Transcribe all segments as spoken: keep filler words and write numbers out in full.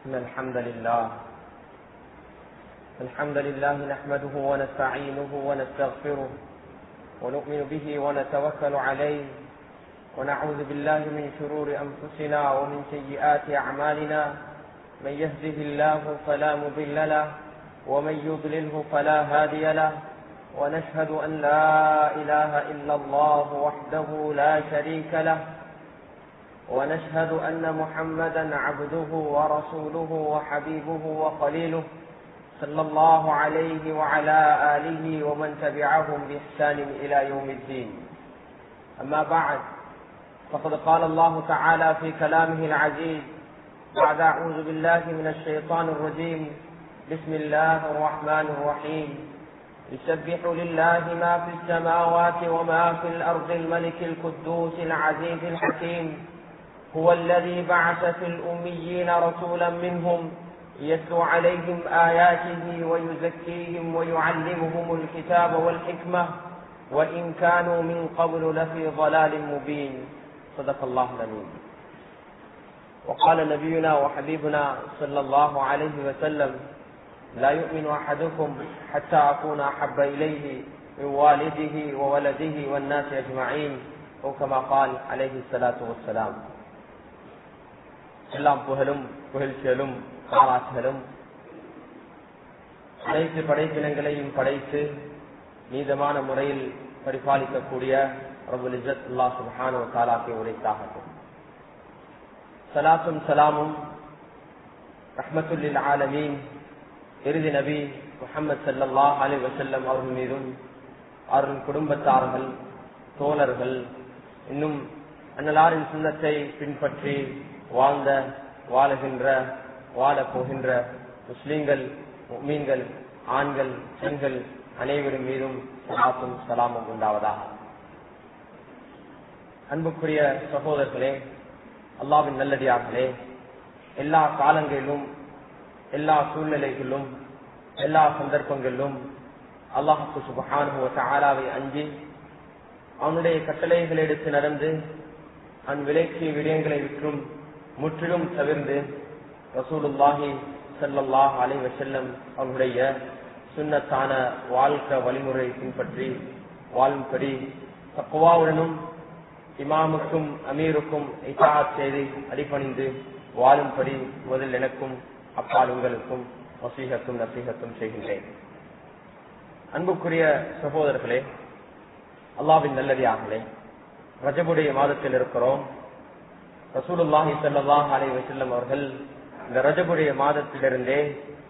إن الحمد لله الحمد لله نحمده ونستعينه ونستغفره ونؤمن به ونتوكل عليه ونعوذ بالله من شرور أنفسنا ومن سيئات أعمالنا من يهده الله فلا مضل له ومن يضلله فلا هادي له ونشهد أن لا إله إلا الله وحده لا شريك له ونشهد أن محمدا عبده ورسوله وحبيبه وخليله صلى الله عليه وعلى آله ومن تبعهم بإحسان إلى يوم الدين. أما بعد فقد قال الله تعالى في كلامه العزيز بعد أعوذ بالله من الشيطان الرجيم بسم الله الرحمن الرحيم يسبح لله ما في السماوات وما في الأرض الملك القدوس العزيز الحكيم هو الذي بعث في الأميين رسولا منهم يتلو عليهم آياته ويزكيهم ويعلمهم الكتاب والحكمة وإن كانوا من قبل لفي ضلال مبين. صدق الله العظيم. وقال نبينا وحبيبنا صلى الله عليه وسلم لا يؤمن أحدكم حتى أكون أحب إليه من والده وولده والناس أجمعين أو كما قال عليه الصلاة والسلام. எல்லாம் புகழும் புகழ்ச்சிகளும் பாராட்டுகளும் அனைத்து படைப்பினங்களையும் படைத்து நீதமான முறையில் பரிபாலிக்கக்கூடிய ரப்புல் இஸ்ஸத் அல்லாஹ் சுப்ஹானஹு வ தஆலாவை உரைத்தாகட்டும். ஸலாத்தும் ஸலாமும் ரஹ்மத்துல் லில் ஆலமீன் இறுதி நபி முஹம்மது ஸல்லல்லாஹு அலைஹி வஸல்லம் அவர்கள் மீதும் அவர்கள் குடும்பத்தார்கள் தோழர்கள் இன்னும் அன்னலாரின் சுன்னத்தை பின்பற்றி வாழ்ந்த வாழுகின்ற வாழப் போகின்ற முஸ்லிம்கள் முஃமின்கள் ஆண்கள் பெண்கள் அனைவரும் மீதும் ஸலாத்தும் ஸலாமும் உண்டாவதாக. அன்புக்குரிய சகோதரர்களே, அல்லாஹ்வின் நல்லடியார்களே, எல்லா காலங்களிலும் எல்லா சூழ்நிலைகளிலும் எல்லா சந்தர்ப்பங்களிலும் அல்லாஹ் சுப்ஹானஹு வ தஆலாவை அஞ்சி அவனுடைய கட்டளைகளை எடுத்து நடந்து அவன் விலக்கிய விடயங்களை விற்றும் முற்றிலும் தவிர்ந்து ரசூலுல்லாஹி ஸல்லல்லாஹு அலைஹி வஸல்லம் அவருடைய சுன்னத்தான வாழ்க்கை வழிமுறை பின்பற்றி வாழும்படி தக்வாவுடனும் இமாமுக்கும் அமீருக்கும் இத்தாஅத் செய்து அடிபணிந்து வாழும்படி முதல் எனக்கும் அப்பால் உங்களுக்கும் வசீகத்தும் நசீகத்தும் செய்கின்றேன். அன்புக்குரிய சகோதரர்களே, அல்லாஹ்வின் நல்லடியார்களே, ரஜபுடைய மாதத்தில் இருக்கிறோம். ரசூலுல்லாஹி ஸல்லல்லாஹு அலைஹி வஸல்லம் அவர்கள் இந்த ரஜபுடைய மாதத்திலிருந்தே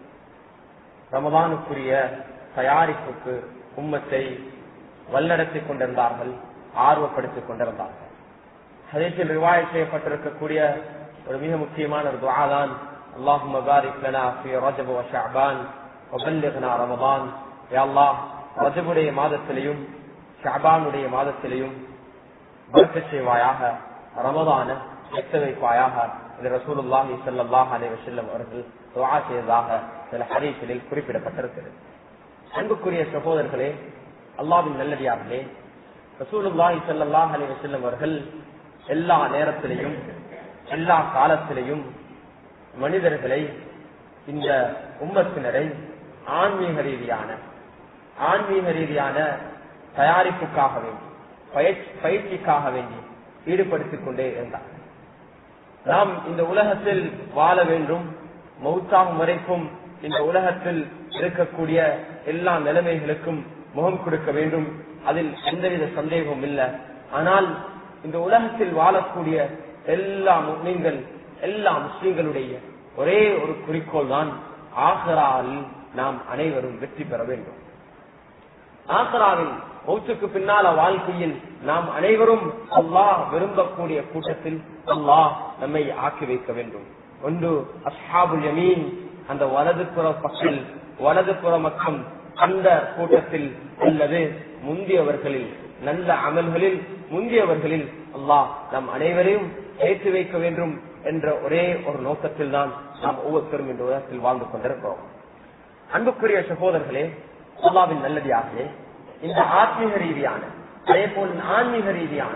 ரமதானுக்குரிய தயாரிப்புக்கு உம்மத்தை வல்லடத்திக் கொண்டிருந்தார்கள், ஆர்வப்படுத்திக் கொண்டிருந்தார்கள். ஹதீஸில் ரிவாயத் செய்யப்பட்டிருக்கக்கூடிய ஒரு மிக முக்கியமான ஒரு துஆ தான் அல்லாஹும்ம பாரிக் லனா ஃபீ ரஜப வ ஷஅபான் வ பல்லிக்னா ரமதான். யா அல்லாஹ், ரஜபுடைய மாதத்திலேயும் ஷஅபானுடைய மாதத்திலேயும் பரக்கத் செய்வாயாக, ரமதான எட்ட வைப்பாயாக என்று ரசூலுல்லாஹி ஸல்லல்லாஹு அலைஹி வஸல்லம் அவர்கள் துஆ செய்ததாக சில ஹதீஸில் குறிப்பிடப்பட்டிருக்கிறது. அன்புக்குரிய சகோதரர்களே, அல்லாஹ்வின் நல்லடியார்களே, ரசூலுல்லாஹி ஸல்லல்லாஹு அலைஹி வஸல்லம் அவர்கள் எல்லா நேரத்திலையும் எல்லா காலத்திலையும் மனிதர்களை இந்த உம்மத்தினரை ஆன்மீக ரீதியான ஆன்மீக ரீதியான தயாரிப்புக்காக வேண்டி பயிற்சிக்காக வேண்டி ஈடுபடுத்திக் கொண்டே இருந்தார். நாம் இந்த உலகத்தில் வாழ வேண்டும், மௌத்தாகும் வரைக்கும் இந்த உலகத்தில் இருக்கக்கூடிய எல்லா நிலைமைகளுக்கும் முகம் கொடுக்க வேண்டும், அதில் எந்தவித சந்தேகமும் இல்லை. ஆனால் இந்த உலகத்தில் வாழக்கூடிய எல்லா முஸ்லிம்கள் எல்லா முஸ்லிம்களுடைய ஒரே ஒரு குறிக்கோள் தான் ஆகிராவில் நாம் அனைவரும் வெற்றி பெற வேண்டும். ஆகிராவில் மௌத்துக்கு பின்னால வாழ்க்கையில் நாம் அனைவரும் அல்லாஹ் விரும்பக்கூடிய கூட்டத்தில் அல்லாஹ் நம்மை ஆக்கி வைக்க வேண்டும். ஒன்று அஸ்ஹாபுல் யமீன், அந்த வலதுபுற பக்கம் வலதுபுற பக்கம் அந்த கூட்டத்தில், அல்லது முந்தியவர்களில் நல்ல அமல்களில் முந்தியவர்களில் அல்லாஹ் நம் அனைவரையும் சேர்த்து வைக்க வேண்டும் என்ற ஒரே ஒரு நோக்கத்தில் தான் நாம் ஒவ்வொருத்தரும் இந்த உலகத்தில் வாழ்ந்து கொண்டிருக்கிறோம். அன்புக்குரிய சகோதரர்களே, அல்லாஹ்வின் நல்லடியார்களே, இந்த ஆத்மீக ரீதியான அதே போல் ஆன்மீக ரீதியான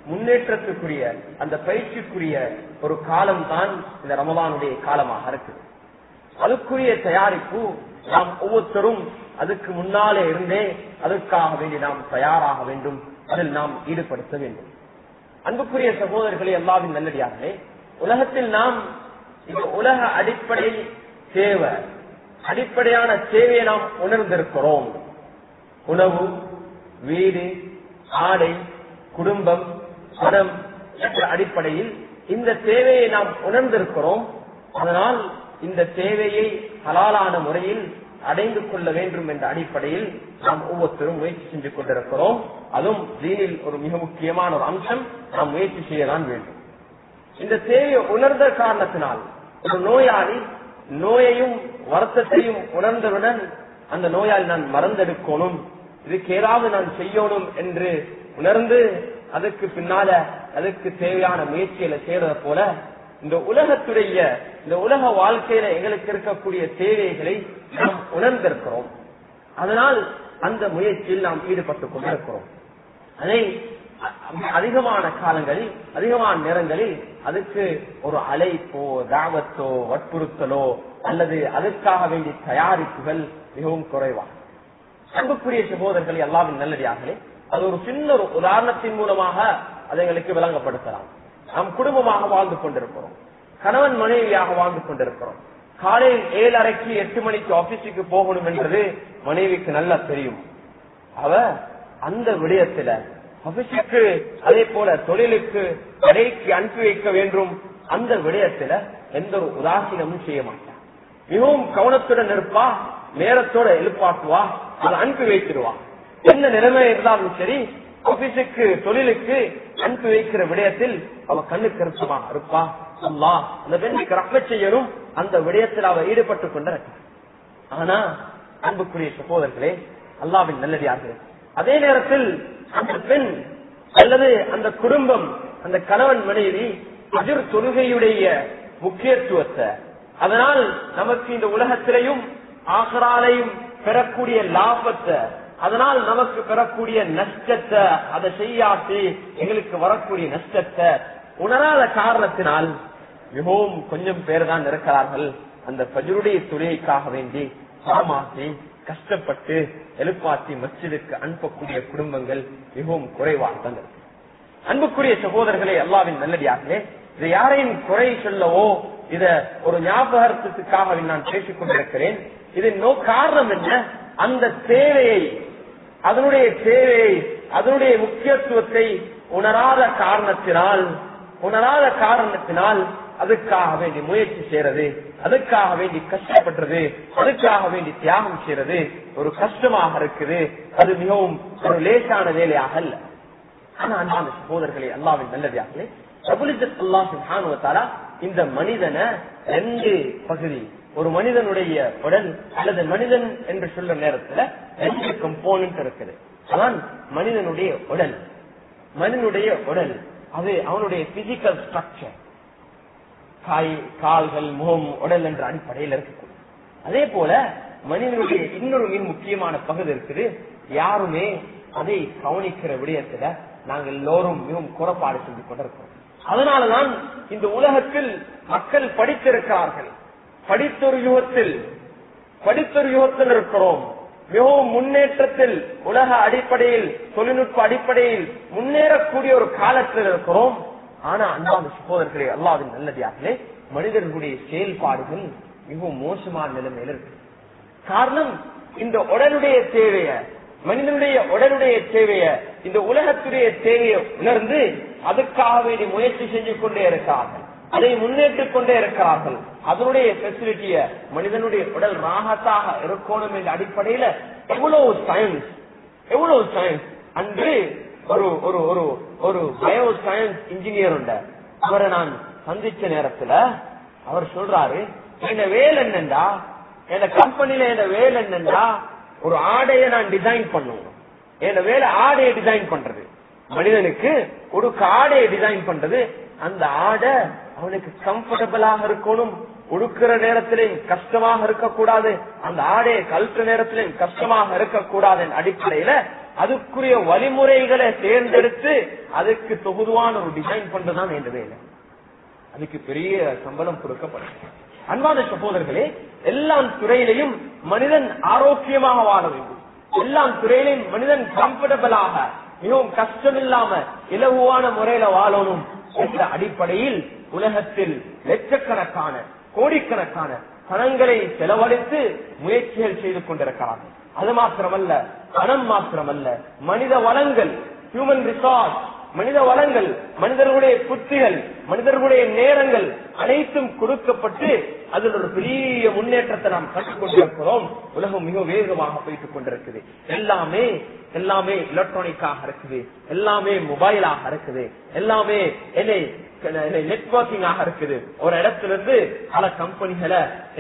முன்னேற்றத்துக்குரிய அந்த பயிற்சிக்குரிய ஒரு காலம் தான் இந்த ரமலானுடைய காலமாக இருக்கு. அதுக்குரிய தயாரிப்பு நாம் ஒவ்வொருத்தரும் அதுக்கு முன்னாலே இருந்தே அதற்காக வேண்டி நாம் தயாராக வேண்டும், அதில் நாம் ஈடுபடுத்த வேண்டும். அன்புக்குரிய சகோதரர்களே, அல்லாஹ்வின் நல்லடியார்களே, உலகத்தில் நாம் இந்த உலக அடிப்படை தேவை அடிப்படையான தேவையை நாம் உணர்ந்திருக்கிறோம். உணவு, வீடு, ஆடை, குடும்பம், பணம் என்ற அடிப்படையில் இந்த தேவையை நாம் உணர்ந்திருக்கிறோம். அதனால் இந்த தேவையை ஹலாலான முறையில் அடைந்து கொள்ள வேண்டும் என்ற அடிப்படையில் நாம் ஒவ்வொருத்தரும் முயற்சி செஞ்சு கொண்டிருக்கிறோம். அதுவும் தீனில் ஒரு மிக முக்கியமான ஒரு அம்சம், நாம் முயற்சி செய்யதான் வேண்டும். இந்த தேவையை உணர்ந்த காரணத்தினால் ஒரு நோயாளி நோயையும் வருத்தத்தையும் உணர்ந்தவுடன் அந்த நோயாளி நான் மறந்தெடுக்கணும், இதுக்கு ஏதாவது நான் செய்யணும் என்று உணர்ந்து அதுக்கு பின்னால அதுக்கு தேவையான முயற்சிகளை செய்யறத போல இந்த உலகத்துடைய இந்த உலக வாழ்க்கையில எங்களுக்கு இருக்கக்கூடிய தேவைகளை நாம் உணர்ந்திருக்கிறோம். அதனால் அந்த முயற்சியில் நாம் ஈடுபட்டுக் கொண்டிருக்கிறோம். அதை அதிகமான காலங்களில் அதிகமான நேரங்களில் அதுக்கு ஒரு அழைப்போ தாவத்தோ வற்புறுத்தலோ அல்லது அதற்காக வேண்டிய தயாரிப்புகள் மிகவும் குறைவாக. அன்புக்குரிய சகோதரர்களை, அல்லாஹ்வின் நல்லடியார்களே, அது ஒரு சின்ன ஒரு உதாரணத்தின் மூலமாக அதை எங்களுக்கு விளங்கப்படுத்தலாம். நாம் குடும்பமாக வாழ்ந்து கொண்டிருக்கிறோம், கணவன் மனைவியாக வாழ்ந்து கொண்டிருக்கிறோம். காலையில் ஏழரைக்கு எட்டு மணிக்கு ஆபீஸுக்கு போகணும் என்றது மனைவிக்கு நல்லா தெரியும். அவ அந்த விடயத்துல ஆபீஸுக்கு அதே போல தொழிலுக்கு கடைக்கு அனுப்பி வைக்க வேண்டும், அந்த விடயத்துல எந்த ஒரு உதாசீனமும் செய்ய மாட்டான். மிகவும் கவனத்துடன் இருப்பா, நேரத்தோட எழுப்பாட்டுவா, அதை அனுப்பி வைத்திருவா. என்ன நிலைமை இருந்தாலும் சரி, ஆபீஸுக்கு தொழிலுக்கு அனுப்பி வைக்கிற விடயத்தில் அவ கண்ணு கருத்தமாக இருப்பா. அல்லாஹ் அந்த பெண்ணுக்கு ரஹ்மத் செய்யணும், அந்த விடயத்தில் அவ ஈடுபட்டுக் கொண்டிருக்க. ஆனா அன்புக்குரிய சகோதரர்களே, அல்லாஹ்வின் நல்லடியார்களே, அதே நேரத்தில் அந்த பெண் அல்லது அந்த குடும்பம், அந்த கணவன் மனைவி அஜர் தொழுகையுடைய முக்கியத்துவத்தை, அதனால் நமக்கு இந்த உலகத்திலையும் ஆகராலையும் பெறக்கூடிய லாபத்தை, அதனால் நமக்கு பெறக்கூடிய நஷ்டத்தை, அதை செய்யாட்டி எங்களுக்கு வரக்கூடிய நஷ்டத்தை உணராத காரணத்தினால் மிகவும் கொஞ்சம் பேர் தான் இருக்கிறார்கள் அந்த ஃபஜ்ருடைய தொழுகைக்காக வேண்டி சாமாசி கஷ்டப்பட்டு எழுப்பாத்தி மஸ்ஜிதுக்கு அனுப்பக்கூடிய குடும்பங்கள் மிகவும் குறைவாக தான் இருக்கு. அன்புக்குரிய சகோதரர்களே, அல்லாஹ்வின் நல்லடியார்களே, இதை யாரையும் குறை சொல்லவோ இத ஒரு ஞாபகத்துக்காக நான் பேசிக் கொண்டிருக்கிறேன். இதன் நோ காரணம் என்ன? அந்த தேவையை, அதனுடைய தேவையை, அதனுடைய முக்கியத்துவத்தை உணராத காரணத்தினால் உணராத காரணத்தினால் அதுக்காக வேண்டி முயற்சி செய்யறது, அதுக்காக வேண்டி கஷ்டப்படுறது, அதுக்காக வேண்டி தியாகம் செய்யறது ஒரு கஷ்டமாக இருக்குது. அது மிகவும் ஒரு லேசான வேலையாக அல்ல. ஆனா அன்பான சகோதரர்களே, அல்லாஹ்வின் நல்லடியார்களே, ரப்புல் இஸ்ஸத் அல்லாஹ் சுப்ஹானஹு வ தஆலா இந்த மனிதனை ரெண்டு பகுதி, ஒரு மனிதனுடைய உடல் அல்லது மனிதன் என்று சொல்ற நேரத்துல ரெண்டு கம்போனன்ட் இருக்குது. அதான் மனிதனுடைய உடல். மனிதனுடைய உடல் அது அவனுடைய பிசிக்கல் ஸ்ட்ரக்சர், காய் கால்கள் முகம் உடல் என்ற அடிப்படையில் இருக்கக்கூடிய. அதே போல மனிதனுடைய இன்னொரு மிக முக்கியமான பகுதி இருக்குது. யாருமே அதை கவனிக்கிற விடயத்துல நாங்கள் எல்லோரும் மிகவும் குறைபாடு செஞ்சு கொண்டிருக்கிறோம். அதனாலதான் இந்த உலகத்தில் மக்கள் படித்திருக்கிறார்கள். படித்தொரு யுகத்தில் படித்தொரு யுகத்தில் இருக்கிறோம். மிகவும் முன்னேற்றத்தில் உலக அடிப்படையில் தொழில்நுட்ப அடிப்படையில் முன்னேறக்கூடிய ஒரு காலத்தில் இருக்கிறோம். ஆனா அன்பான சகோதரர்களே, அல்லாஹ்வின் நல்லடியார்களே, மனிதர்களுடைய செயல்பாடுகள் மிகவும் மோசமான நிலைமையில் இருக்கு. காரணம், இந்த உடலுடைய தேவைய, மனிதனுடைய உடலுடைய தேவைய, இந்த உலகத்துடைய தேவையை உணர்ந்து அதுக்காக வேண்டி முயற்சி செஞ்சு கொண்டே இருக்கிறார்கள், அதை முன்னேற்றிக் கொண்டே இருக்கிறார்கள். அதனுடைய பெசிலிட்டிய மனிதனுடைய உடல் ராகத்தாக இருக்கணும் என்ற அடிப்படையில எவ்வளவு சயின்ஸ் எவ்வளவு சயின்ஸ் அன்று ஒரு ஒரு ஒரு ஒரு பயோ சயின்ஸ் இன்ஜினியர் உண்ட, அவரை நான் சந்திச்ச நேரத்துல அவர் சொல்றாரு, என்ன வேலை என்னண்டா, என் கம்பெனில என்ன வேலை என்னண்டா, ஒரு ஆடையை நான் டிசைன் பண்ணுவேன். என் வேலை ஆடையை டிசைன் பண்றது, மனிதனுக்கு ஒரு ஆடையை டிசைன் பண்றது. அந்த ஆடை அவனுக்கு கம்ஃபர்டபுளாக இருக்கணும், உடுக்கிற நேரத்திலையும் கஷ்டமாக இருக்கக்கூடாது, அந்த ஆடையை கழுற்ற நேரத்திலையும் கஷ்டமாக இருக்கக்கூடாது அடிப்படையில அதுக்குரிய வழிமுறைகளை தேர்ந்தெடுத்து அதுக்கு தொகுதுவான ஒரு டிசைன் பண்றதுதான் என்ற வேலை. அதுக்கு பெரிய சம்பளம் கொடுக்கப்படும். அன்பான சகோதரர்களே, எல்லா துறையிலையும் மனிதன் ஆரோக்கியமாக வாழ வேண்டும். எல்லா துறையிலையும் மனிதன் கம்ஃபர்டபிளாக மிகவும் கஷ்டம் இல்லாம இலகுவான முறையில வாழணும் என்ற அடிப்படையில் உலகத்தில் லட்சக்கணக்கான கோடிக்கணக்கான பணங்களை செலவழித்து முயற்சிகள் செய்து கொண்டிருக்கிறார்கள். அது மாத்திரமல்ல, பணம் மாத்திரமல்ல, மனித வளங்கள், ஹியூமன் ரிசோர்ஸ், மனித வளங்கள், மனிதர்களுடைய புத்திகள், மனிதர்களுடைய நேரங்கள் அனைத்தும் கொடுக்கப்பட்டு அதில் ஒரு பெரிய முன்னேற்றத்தை நாம் கற்றுக் கொண்டிருக்கிறோம். உலகம் மிக வேகமாக போயிட்டுக் கொண்டிருக்குது. எல்லாமே எல்லாமே எலக்ட்ரானிக்காக இருக்குது, எல்லாமே மொபைலாக இருக்குது, எல்லாமே நெட்வொர்க்கிங் ஆக இருக்குது. ஒரு இடத்திலிருந்து பல கம்பெனிகளை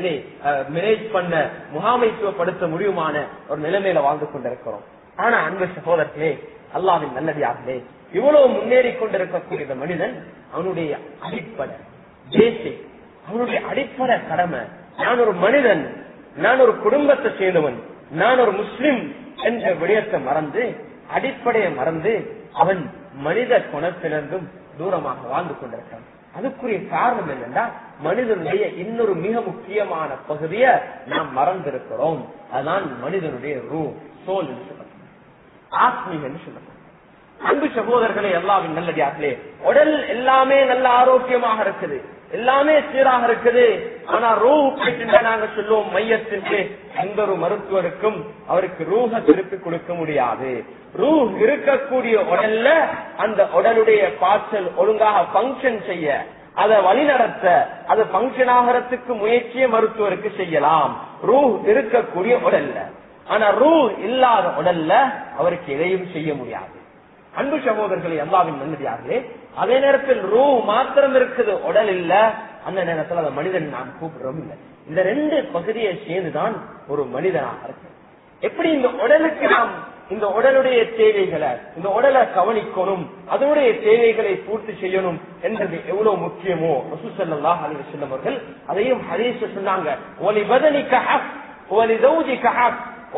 மேனேஜ் பண்ண முகாமைத்துவப்படுத்த முடியுமான ஒரு நிலைமையில வாழ்ந்து கொண்டிருக்கிறோம். ஆனா அன்பு சகோதரர்களே, அல்லாஹ்வின் நல்லடியார்களே, இவ்வளவு முன்னேறி கொண்டிருக்கக்கூடிய மனிதன் அவனுடைய அடிப்படை பேசிக், அவனுடைய அடிப்படை கடமை, நான் ஒரு மனிதன், நான் ஒரு குடும்பத்தை சேர்ந்தவன், நான் ஒரு முஸ்லிம் என்ற விடயத்தை மறந்து, அடிப்படையை மறந்து அவன் மனித குணத்திலிருந்தும் தூரமாக வாழ்ந்து கொண்டிருக்கிறான். அதுக்குரிய காரணம் என்னன்னா, மனிதனுடைய இன்னொரு மிக முக்கியமான பகுதியை நாம் மறந்திருக்கிறோம். அதுதான் மனிதனுடைய ரூ சோல் என்று சொல்லலாம், ஆத்மீகம் என்று சொல்லலாம். அன்பு சகோதரர்களே, அல்லாஹ்வின் நல்லடியார்களே, உடல் எல்லாமே நல்ல ஆரோக்கியமாக இருக்குது, எல்லாமே சீராக இருக்குது. ஆனா ரூஹ் போயிட்டு நாங்க சொல்லுவோம் மையத்திற்கு, எந்த ஒரு மருத்துவருக்கும் அவருக்கு ரூஹ திருப்பி கொடுக்க முடியாது. ரூஹ் இருக்கக்கூடிய உடல்ல அந்த உடலுடைய பாய்ச்சல் ஒழுங்காக பங்கன் செய்ய, அதை வழிநடத்த, அது பங்கன் ஆகிறதுக்கு முயற்சியை மருத்துவருக்கு செய்யலாம் ரூஹ் இருக்கக்கூடிய உடல்ல. ஆனா ரூஹ் இல்லாத உடல்ல அவருக்கு எதையும் செய்ய முடியாது. அன்பு சகோதரர்களே, அல்லாஹ்வின் நல்லடியார்களே, அதே நேரத்தில் ரூ மாத்திரம் இருக்குது, உடல் இல்ல. அந்த நேரத்தில் அந்த மனிதன் நாம் கூப்பிடுறோம் இல்லை. இந்த ரெண்டு பகுதியை சேர்ந்துதான் ஒரு மனிதனாக இருக்கு. எப்படி இந்த உடலுக்கு நாம் இந்த உடலுடைய தேவைகளை, இந்த உடலை கவனிக்கணும், அதனுடைய தேவைகளை பூர்த்தி செய்யணும் என்றது எவ்வளவு முக்கியமோ ரசூல் ஸல்லல்லாஹு அலைஹி வஸல்லம் அவர்கள் அதையும் ஹதீஸ்ல சொன்னாங்க. ஒலி பதனிக ஹக் ஒலி ஜௌஜிக ஹக்,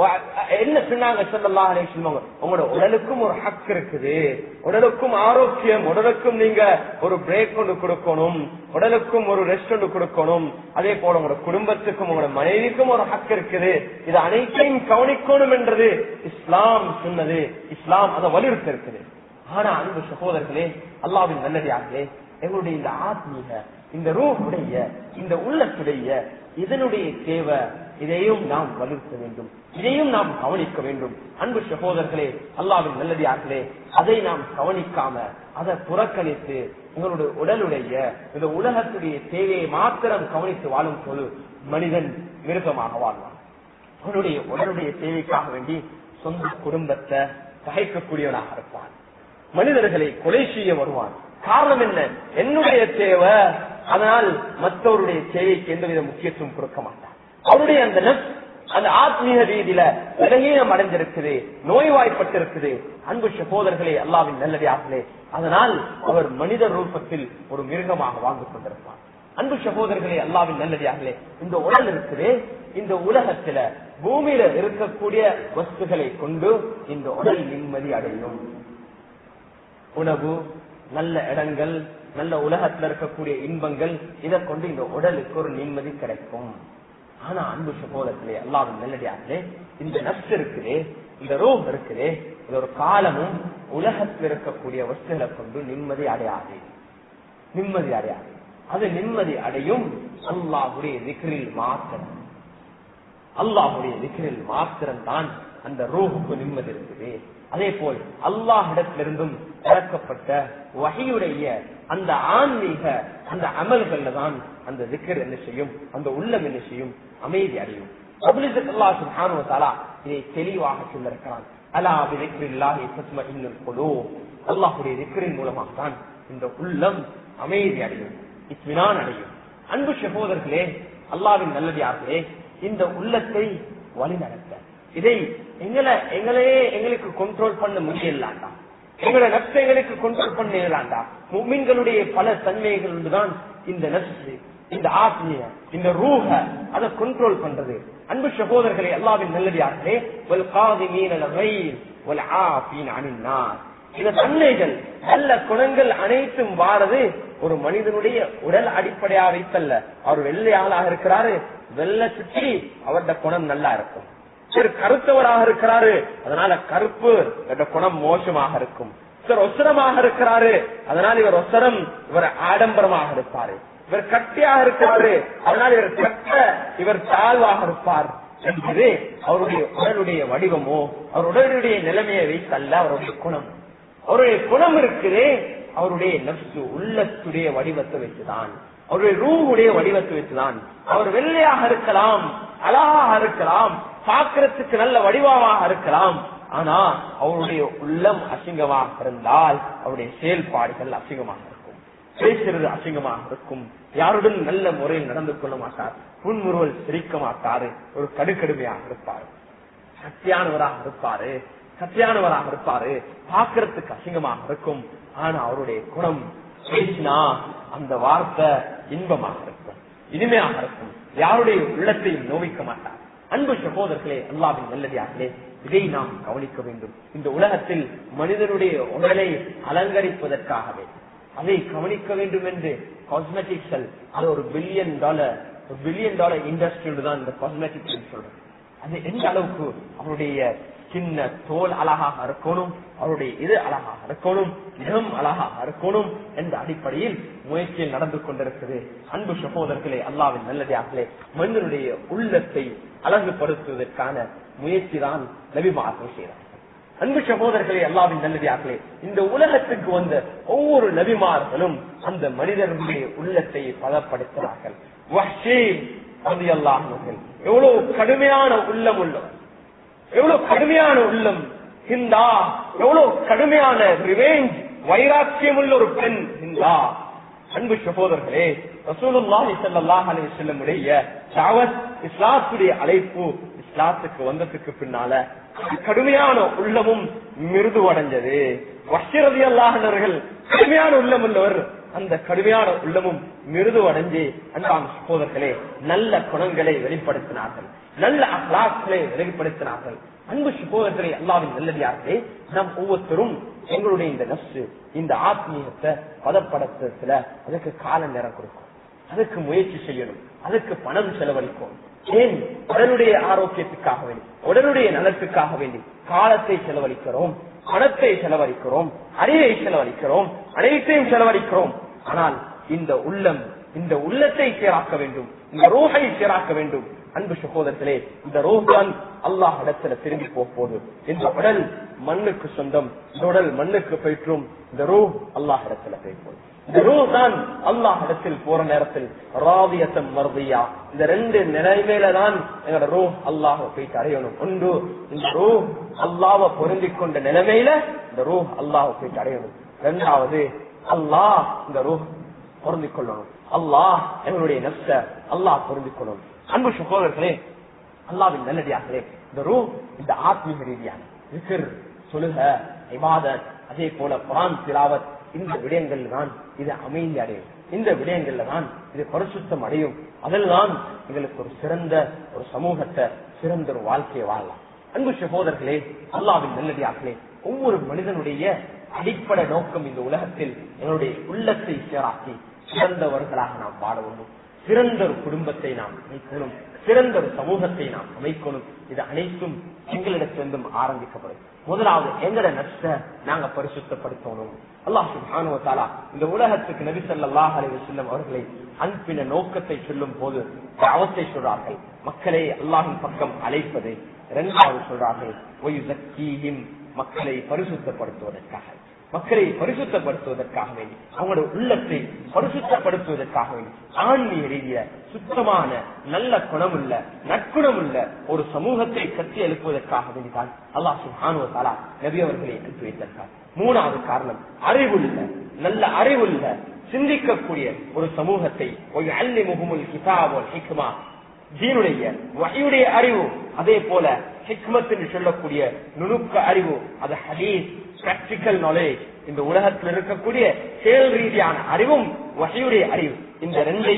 என்ன சொன்னாங்க ஸல்லல்லாஹு அலைஹி வஸல்லம், உங்களோட உடலுக்கும் ஒரு ஹக் இருக்குது, உடலுக்கும் ஆரோக்கியம், உடலுக்கும் நீங்க ஒரு பிரேக் கொண்டு கொடுக்கணும், உடலுக்கும் ஒரு ரெஸ்ட் கொண்டு கொடுக்கணும். அதே போல உங்களோட குடும்பத்துக்கும் உங்களோட மனைவிக்கும் ஒரு ஹக் இருக்குது. இது அனைத்தையும் கவனிக்கணும் என்றது இஸ்லாம் சொன்னது, இஸ்லாம் அதை வலியுறுத்தி இருக்குது. ஆனா அன்பு சகோதரர்களே, அல்லாஹ்வின் நல்லடியார்களே, எங்களுடைய இந்த ஆத்மீக, இந்த ரூஹுடைய, இந்த உள்ளத்துடைய இதனுடைய தேவை, இதையும் நாம் வலியுறுத்த வேண்டும், இதையும் நாம் கவனிக்க வேண்டும். அன்பு சகோதரர்களே, அல்லாஹ்வின் நல்லடியார்களே, அதை நாம் கவனிக்காம அதை புறக்கணித்து எங்களுடைய உடலுடைய இந்த உலகத்துடைய தேவையை மாத்திரம் கவனித்து வாழும் போது மனிதன் மிருகமாக வாழ்வான். அவனுடைய உடலுடைய தேவைக்காக வேண்டி சொந்த குடும்பத்தை பகைக்கக்கூடியவனாக இருப்பான், மனிதர்களை கொலை செய்ய வருவான். காரணம் என்ன? என்னுடைய தேவை, அதனால் மற்றவருடைய தேவைக்கு எந்தவித முக்கியத்துவம் கொடுக்க மாட்டான். அவருடைய அந்த நப்ஸ், அந்த ஆத்மீக ரீதியில விலகீனம் அடைஞ்சிருக்குது, நோய்வாய்ப்பட்டிருக்குது. அன்பு சகோதரர்களே, அல்லாஹ்வின் நல்லடியார்களே, அதனால் அவர் மனித ரூபத்தில் ஒரு மிருகமாக வாழ்ந்து கொண்டிருப்பார். அன்பு சகோதரர்களே, அல்லாஹ்வின் நல்லடியார்களே, இந்த உடல் இருக்குது, இந்த உலகத்துல பூமியில இருக்கக்கூடிய வஸ்துகளை கொண்டு இந்த உடல் நிம்மதி அடையும். உணவு, நல்ல இடங்கள், நல்ல உலகத்துல இருக்கக்கூடிய இன்பங்கள், இதை கொண்டு இந்த உடலுக்கு ஒரு நிம்மதி கிடைக்கும். ஆனா அன்பு சகோதரர்களே, அல்லாஹ்வின் நல்லடியார்களே, இந்த நப்ஸ் இருக்குதே, இந்த ரூஹ் இருக்குதே, இது ஒரு காலமும் உலகத்தில் இருக்கக்கூடிய வஸ்துகளை கொண்டு நிம்மதி அடையாது, நிம்மதி அடையாது. அது நிம்மதி அடையும் அல்லாஹ்வுடைய திக்ரில் மாத்திரம். அல்லாஹ்வுடைய திக்ரில் மாத்திரம் தான் அந்த ரூஹுக்கு நிம்மதி இருக்குது. அதே போல் அல்லாஹ்விடத்திலிருந்தும் இறக்கப்பட்ட வஹீயுடைய அந்த ஆன்மீக அந்த அமல்கள்ல தான் அந்த திக்ர் என்ன செய்யும், அந்த உள்ளம் என்ன செய்யும், அமைதி அடையும். அல்லாஹ் சுப்ஹானஹு வ தஆலா இதை தெளிவாக சொல்லியிருக்கிறான். அலா பிதிக்ரில்லாஹி தத்மஇன்னுல் குலூப், அல்லாஹ்வுடைய திக்ரின் மூலமாக தான் இந்த உள்ளம் அமைதி அடையும், இத்மினான் அடையும். அன்பு சகோதரர்களே, அல்லாஹ்வின் நல்லடியார்களே, இந்த உள்ளத்தை வழிநடத்த, இதை எங்களை எங்களையே எங்களுக்கு கண்ட்ரோல் பண்ண முடியலாண்டா, எங்களோட நப்சை எங்களுக்கு கண்ட்ரோல் பண்ண இயலாண்டா. முஃமின்களுடைய பல தன்மைகள் தான் இந்த நப்சு, இந்த ஆத்மீய இந்த ரூஹ அதை கண்ட்ரோல் பண்றது. அன்பு சகோதரர்களே, அல்லாஹ்வின் நல்லடியார்களே, வல் காதிமீன அல்-கைஸ் வல் ஆஃபீன அனின் நாஸ், இந்த தன்மைகள் நல்ல குணங்கள் அனைத்தும் வாரது ஒரு மனிதனுடைய உடல் அடிப்படையாக வைத்தல்ல. அவர் வெள்ளையாளாக இருக்கிறாரு, வெள்ளை சுற்றி அவருடைய குணம் நல்லா இருக்கும். சரி, கருத்தவராக இருக்கிறாரு, அதனால கருப்பு குணம் மோசமாக இருக்கும். சார் ஒசரமாக இருக்கிறாரு, அதனால் இவர் ஒசரம் இவர் ஆடம்பரமாக இருப்பாரு. இவர் கட்டியாக இருக்கிறாரு, அதனால் இவர் கட்ட இவர் தாழ்வாக இருப்பார் என்பது அவருடைய உடலுடைய வடிவமோ அவர் உடலுடைய நிலைமையை வைத்தல்ல, அவருடைய குணம். அவருடைய குணம் இருக்குதே அவருடைய நப்சு உள்ளத்துடைய வடிவத்தை வச்சுதான், அவருடைய ரூஹுடைய வடிவத்தை வச்சுதான். அவர் வெள்ளையாக இருக்கலாம், அழகாக இருக்கலாம், பார்க்கறதுக்கு நல்ல வடிவமாக இருக்கலாம், ஆனா அவருடைய உள்ளம் அசிங்கமாக இருந்தால் அவருடைய செயல்பாடுகள் அசிங்கமாக இருக்கும், பேசுறது அசிங்கமாக இருக்கும், யாருடன் நல்ல முறையில் நடந்து கொள்ள மாட்டார், புன்முறுவல் சிரிக்க மாட்டாரு, ஒரு கடுக்கடுமையாக இருப்பார், சத்தியானவராக இருப்பாரு சத்தியானவராக இருப்பாரு பார்க்கறதுக்கு அசிங்கமாக இருக்கும். ஆனா அவருடைய குணம் பேசினா அந்த வார்த்தை இன்பமாக இருக்கும், இனிமையாக இருக்கும், யாருடைய உள்ளத்தையும் நோவிக்க மாட்டார். அன்பு சகோதரர்களே, அல்லாஹ்வின் நல்லடியார்களே, இதை நாம் கவனிக்க வேண்டும். இந்த உலகத்தில் மனிதனுடைய உடலை அலங்கரிப்பதற்காகவே அதை கவனிக்க வேண்டும் என்று காஸ்மெட்டிக்ஸ் அது ஒரு பில்லியன் டாலர் ஒரு பில்லியன் டாலர் இண்டஸ்ட்ரி தான் இந்த காஸ்மெட்டிக்ஸ் சொல்றேன். அது எந்த அளவுக்கு அவருடைய சின்ன தோல் அழகாக இருக்கணும், அவருடைய இது அழகாக இருக்கணும், இடம் அழகாக இருக்கணும் என்ற அடிப்படையில் முயற்சியில் நடந்து கொண்டிருக்கிறது. அன்பு சகோதரர்களே, அல்லாஹ்வின் நல்லடியார்களே, மனிதனுடைய உள்ளத்தை அழகுபடுத்துவதற்கான முயற்சி தான் நபிமார்கள் செய்கிறார்கள். அன்பு சகோதரர்களே, அல்லாஹ்வின் நல்லடியார்களே, இந்த உலகத்துக்கு வந்த ஒவ்வொரு நபிமார்களும் அந்த மனிதர்களுடைய உள்ளத்தை பலப்படுத்தினார்கள். வஹ்ஷி ரலியல்லாஹு அன்ஹு எவ்வளவு கடுமையான உள்ளம் உள்ளவர், எவ்வளவு கடுமையான உள்ளம். ஹிந்தா எவ்வளவு கடுமையான ரிவெஞ்ச் வைராக்கியம் உள்ள ஒரு பெண் ஹிந்தா. அன்பு சகோதரர்களே, ரசூலுல்லாஹி ஸல்லல்லாஹு அலைஹி வஸல்லம் உடைய தாவத் இஸ்லாத்துடைய அழைப்பு இஸ்லாத்துக்கு வந்ததுக்கு பின்னால கடுமையான உள்ளமும் மிருது அடைஞ்சது. வஹ்ஷி ரலியல்லாஹு அன்ஹு கடுமையான உள்ளம் உள்ளவர், அந்த கடுமையான உள்ளமும் மிருது அடைஞ்சு அன்பான சகோதரர்களே நல்ல குணங்களை வெளிப்படுத்தினார்கள், நல்ல அஹ்லாக்களை வெளிப்படுத்தினார்கள். அன்பு சகோதரர்களே, அல்லாஹ்வின் நல்லடியார்களே, நாம் ஒவ்வொருத்தரும் எங்களுடைய இந்த நஃப்ஸ் இந்த ஆத்மீயத்தை பதப்படுத்துறதுல அதுக்கு கால நேரம் கொடுக்கும், அதுக்கு முயற்சி செய்யணும், அதுக்கு பணம் செலவழிக்கும். ஏன்? உடலுடைய ஆரோக்கியத்துக்காக வேண்டி, உடலுடைய நலத்துக்காக வேண்டி காலத்தை செலவழிக்கிறோம், பணத்தை செலவழிக்கிறோம், அறிவை செலவழிக்கிறோம், அனைத்தையும் செலவழிக்கிறோம். ஆனால் இந்த உள்ளம் இந்த உள்ளத்தை சீராக்க வேண்டும், இந்த ரூஹை சீராக்க வேண்டும். அன்பு சகோதரத்திலே, இந்த ரூஹ் தான் அல்லாஹ் இடத்துல திரும்பி போகுது. இந்த உடல் மண்ணுக்கு சொந்தம், இந்த உடல் மண்ணுக்கு போயிற்றும், இந்த ரூஹ் அல்லாஹ் இடத்துல போய்ப்போம். இந்த ரூஹ் தான் அல்லாஹ் இடத்தில் போற நேரத்தில் ராதியத்தம் மர்தியா, இந்த ரெண்டு நிலைமையில தான் எங்களோட ரூஹ் அல்லாஹ் போயிட்டு அடையணும். ஒன்று, இந்த ரூஹ் அல்லாஹ்வை பொருந்திக் கொண்ட நிலைமையில இந்த ரூஹ் அல்லாஹ் போயிட்டு அடையணும். இரண்டாவது, அல்லாஹ் இந்த ரூஹ் பொருந்திக் கொள்ளணும், அல்லாஹ் எங்களுடைய நஃப்ஸ அல்லாஹ் பொருந்திக் கொள்ளணும். அன்பு சகோதரர்களே, அல்லாஹ்வின் நல்லடியார்களே, இந்த ரூஹ் இந்த ஆத்மீக ரீதியான விக்ர், தொழுக, இபாதத், அதே போல குர்ஆன் திலாவத், இந்த விடயங்கள் தான் இது அமைதி அடையும், இந்த விடயங்கள்ல தான் இது பரிசுத்தம் அடையும். அதில் தான் எங்களுக்கு ஒரு சிறந்த ஒரு சமூகத்தை, சிறந்த ஒரு வாழ்க்கையை வாழலாம். அன்பு சகோதரர்களே, அல்லாஹ்வின் நல்லடியார்களே, ஒவ்வொரு மனிதனுடைய அடிப்படை நோக்கம் இந்த உலகத்தில் எங்களுடைய உள்ளத்தை சீராக்கி சிறந்தவர்களாக நாம் வாழ வேண்டும், சிறந்த ஒரு குடும்பத்தை நாம் அமைக்கணும், சிறந்த ஒரு சமூகத்தை நாம் அமைக்கணும். இது அனைத்தும் எங்களிடத்திலிருந்தும் ஆரம்பிக்கப்படும். முதலாவது எங்கட நஃப்ஸ நாங்க பரிசுத்தப்படுத்தணும். அல்லாஹ் சுப்ஹானஹு வ தஆலா இந்த உலகத்துக்கு நபி ஸல்லல்லாஹு அலைஹி வஸல்லம் அவர்களை அனுப்பின நோக்கத்தை சொல்லும் போது தஅவத்தை சொல்றார்கள், மக்களை அல்லாஹ்வின் பக்கம் அழைப்பது. இரண்டாவது சொல்றார்கள், வயுஸக்கீஹிம், மக்களை பரிசுத்தப்படுத்துவதற்காக, மக்களை பரிசுத்தப்படுத்துவதற்காக வேண்டி, அவங்களுடைய உள்ளத்தை பரிசுத்தப்படுத்துவதற்காக வேண்டி, ஆன்மீக ரீதிய சுத்தமான நல்ல குணமுள்ள நற்குணமுள்ள ஒரு சமூகத்தை கட்டி எழுப்புவதற்காக வேண்டிதான் அல்லாஹ் சுப்ஹானஹு வ தஆலா நபி அவர்களை அனுப்பி வைத்திருக்கார். மூணாவது காரணம், அறிவுள்ள நல்ல அறிவுள்ள சிந்திக்கக்கூடிய ஒரு சமூகத்தை, வயஅல்லிமுஹுமுல் கிதாப வல் ஹிக்மா, தீனுடைய வஹீயுடைய அறிவு, அதே போல ஹிக்மத் என்று சொல்லக்கூடிய நுணுக்க அறிவு, அது ஹதீஸ் பிராக்டிகல் நாலேஜ், இந்த உலகத்தில் இருக்கக்கூடிய செயல் ரீதியான அறிவும் வஹீயுடைய அறிவு, இந்த ரெண்டையும்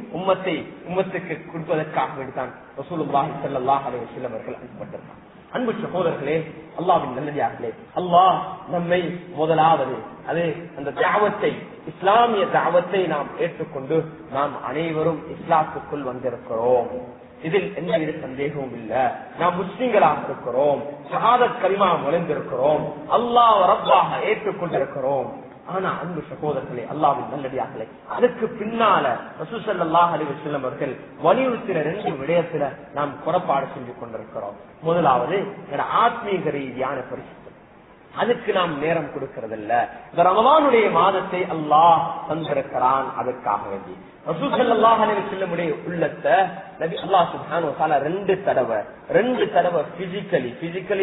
உம்மத்தை உம்மத்துக்கு கொடுப்பதற்காக வேண்டிதான் ரசூலுல்லாஹி ஸல்லல்லாஹு அலைஹி வஸல்லம் அவர்கள் அனுப்பப்பட்டார். அன்பு சகோதரர்களே, அல்லாஹ்வின் நல்லடியார்களே, அல்லாஹ் நம்மை முதலாவது அது அந்த தாவத்தை, இஸ்லாமிய தாவத்தை நாம் ஏற்றுக்கொண்டு நாம் அனைவரும் இஸ்லாத்துக்குள் வந்திருக்கிறோம். இதில் எந்தவித சந்தேகமும் இல்ல. நாம் முஸ்லிம்களாக இருக்கிறோம், ஷஹாதத் கலிமா முளைந்திருக்கிறோம், அல்லாஹ் ரப்பாக ஏற்றுக்கொண்டிருக்கிறோம். ஆனா அன்பு சகோதரர்களே, அல்லாஹ்வின் நல்லடியார்களே, அதுக்கு பின்னால ரசூல் ஸல்லல்லாஹு அலைஹி வஸல்லம் அவர்கள் வலியுறுத்தின ரெண்டு விடயத்துல நாம் புறப்பாடு செஞ்சு கொண்டிருக்கிறோம். முதலாவது ஆத்மீக ரீதியான பரிசுத்தம். அதுக்கு நாம் நேரம் கொடுக்கறதில்ல. இந்த ரமலானுடைய மாதத்தை அல்லாஹ் தந்திருக்கிறான், அதற்காக வேண்டி ரசூல் ஸல்லல்லாஹு அலைஹி வஸல்லம் உடைய உள்ளத்தை நபி அல்லாஹ் சுப்ஹானஹு வ தஆலா ரெண்டு தடவை ரெண்டு தடவை பிசிக்கலி பிசிக்கலி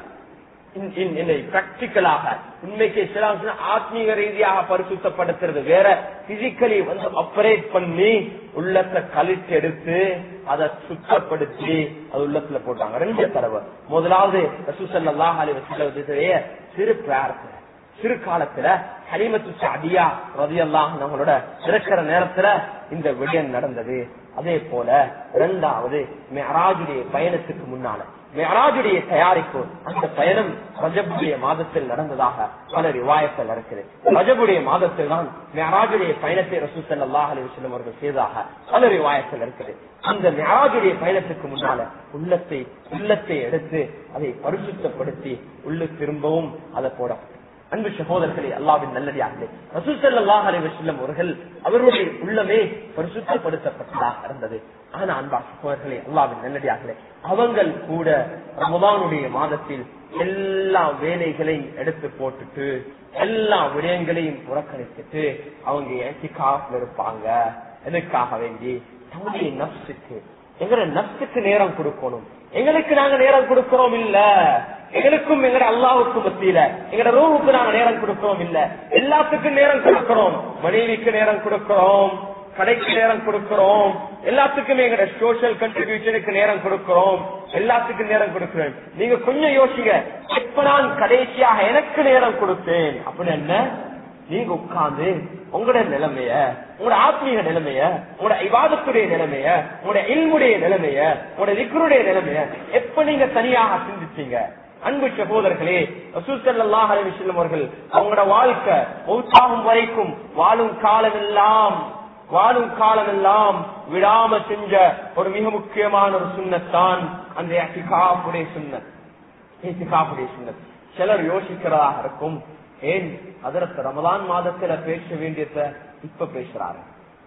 பிராக்டிக்கலாக உண்மைக்கு ஆத்மீக ரீதியாக பரிசுத்தப்படுத்துறது வேற, பிசிக்கலி வந்து ஆபரேட் பண்ணி உள்ளத்தை கழித்து எடுத்து அதை சுத்தப்படுத்தி அது உள்ளத்துல போட்டாங்க ரெண்டு தடவை. முதலாவது ரசூல் ஸல்லல்லாஹு அலைஹி வஸல்லம் சிறு பிரார்த்தனை, சிறு காலத்துல ஹலீமத்து ஸஅதியா ரலியல்லாஹு அன்ஹாவோட இருக்கிற நேரத்துல இந்த விடயம் நடந்தது. அதே போல இரண்டாவது மிஅராஜுடைய பயணத்துக்கு முன்னால மிஅராஜுடைய தயாரிப்பு, அந்த பயணம் ரஜபுடைய மாதத்தில் நடந்ததாக பல ரிவாயத்தில் இருக்குது. ரஜபுடைய மாதத்தில் தான் மிஅராஜுடைய பயணத்தை ரசூல் ஸல்லல்லாஹு அலைஹி வஸல்லம் அவர்கள் செய்ததாக பல ரிவாயத்தில் இருக்குது. அந்த மிஅராஜுடைய பயணத்துக்கு முன்னால உள்ளத்தை உள்ளத்தை எடுத்து அதை பரிசுத்தப்படுத்தி உள்ள திரும்பவும் அதை போட. அன்பு சகோதரர்களே, அல்லாஹ்வின் நல்லடியார்களே, ரசூல் ஸல்லல்லாஹு அலைஹி வஸல்லம் அவர்கள் அவருடைய உள்ளமே பரிசுத்தப்படுத்தப்பட்டதாக இருந்தது. ஆனா அன்பா சகோதரர்களே, அல்லாஹ்வின் நல்லடியார்களே, அவங்கள் கூட ரமலானுடைய மாதத்தில் எல்லா வேலைகளையும் எடுத்து போட்டுட்டு எல்லா விடயங்களையும் புறக்கணித்துட்டு அவங்க இஅ்திகாஃப்ல இருப்பாங்க. எதுக்காக வேண்டி? தன்னுடைய நஃப்ஸுக்கு, எங்களோட நஃப்ஸுக்கு நேரம் கொடுக்கணும். எங்களுக்கு நாங்க நேரம் கொடுக்கிறோம் இல்ல, எங்களுக்கும் எங்கட அல்லாஹ்வுக்கும் மத்தியில எங்கட ரூஹுக்கு நாங்க நேரம் கொடுக்கிறோம் இல்ல. எல்லாத்துக்கும் நேரம் கொடுக்கிறோம், மனைவிக்கு நேரம் கொடுக்கிறோம், கடைக்கு நேரம் கொடுக்கிறோம், எல்லாத்துக்குமே எங்கட சோசியல் கண்ட்ரிபியூஷனுக்கு நேரம் கொடுக்கிறோம், எல்லாத்துக்கும் நேரம் கொடுக்கிறேன். நீங்க கொஞ்சம் யோசிங்க, எப்ப நான் கடைசியாக எனக்கு நேரம் கொடுத்தேன் அப்படின்னு என்ன? நீங்க உட்கார்ந்து உங்களோட நிலைமைய, உங்களோட ஆத்மீக நிலைமைய, உங்களோட இபாதத்துடைய நிலைமைய, உங்களோட இல்முடைய நிலைமைய, உங்களோட திக்ருடைய நிலைமைய எப்ப நீங்க தனியாக சிந்திச்சீங்க? அன்பு சகோதரர்களே, ரசூல் ஸல்லல்லாஹு அலைஹி வஸல்லம் அவர்கள் அவங்களோட வாழ்க்கை மௌத்தாகும் வரைக்கும் வாழும் காலமெல்லாம் வாழும் காலமெல்லாம் விடாம செஞ்ச ஒரு மிக முக்கியமான ஒரு சுன்னத்தான் அந்த இஅ்திகாஃபுடைய சுன்னத். இஅ்திகாஃபுடைய சுன்னத் சிலர் யோசிக்கிறதாக இருக்கும், ஏன் அதற்கு ரமலான் மாதத்துல பேச வேண்டியத இப்ப பேசுறாரு,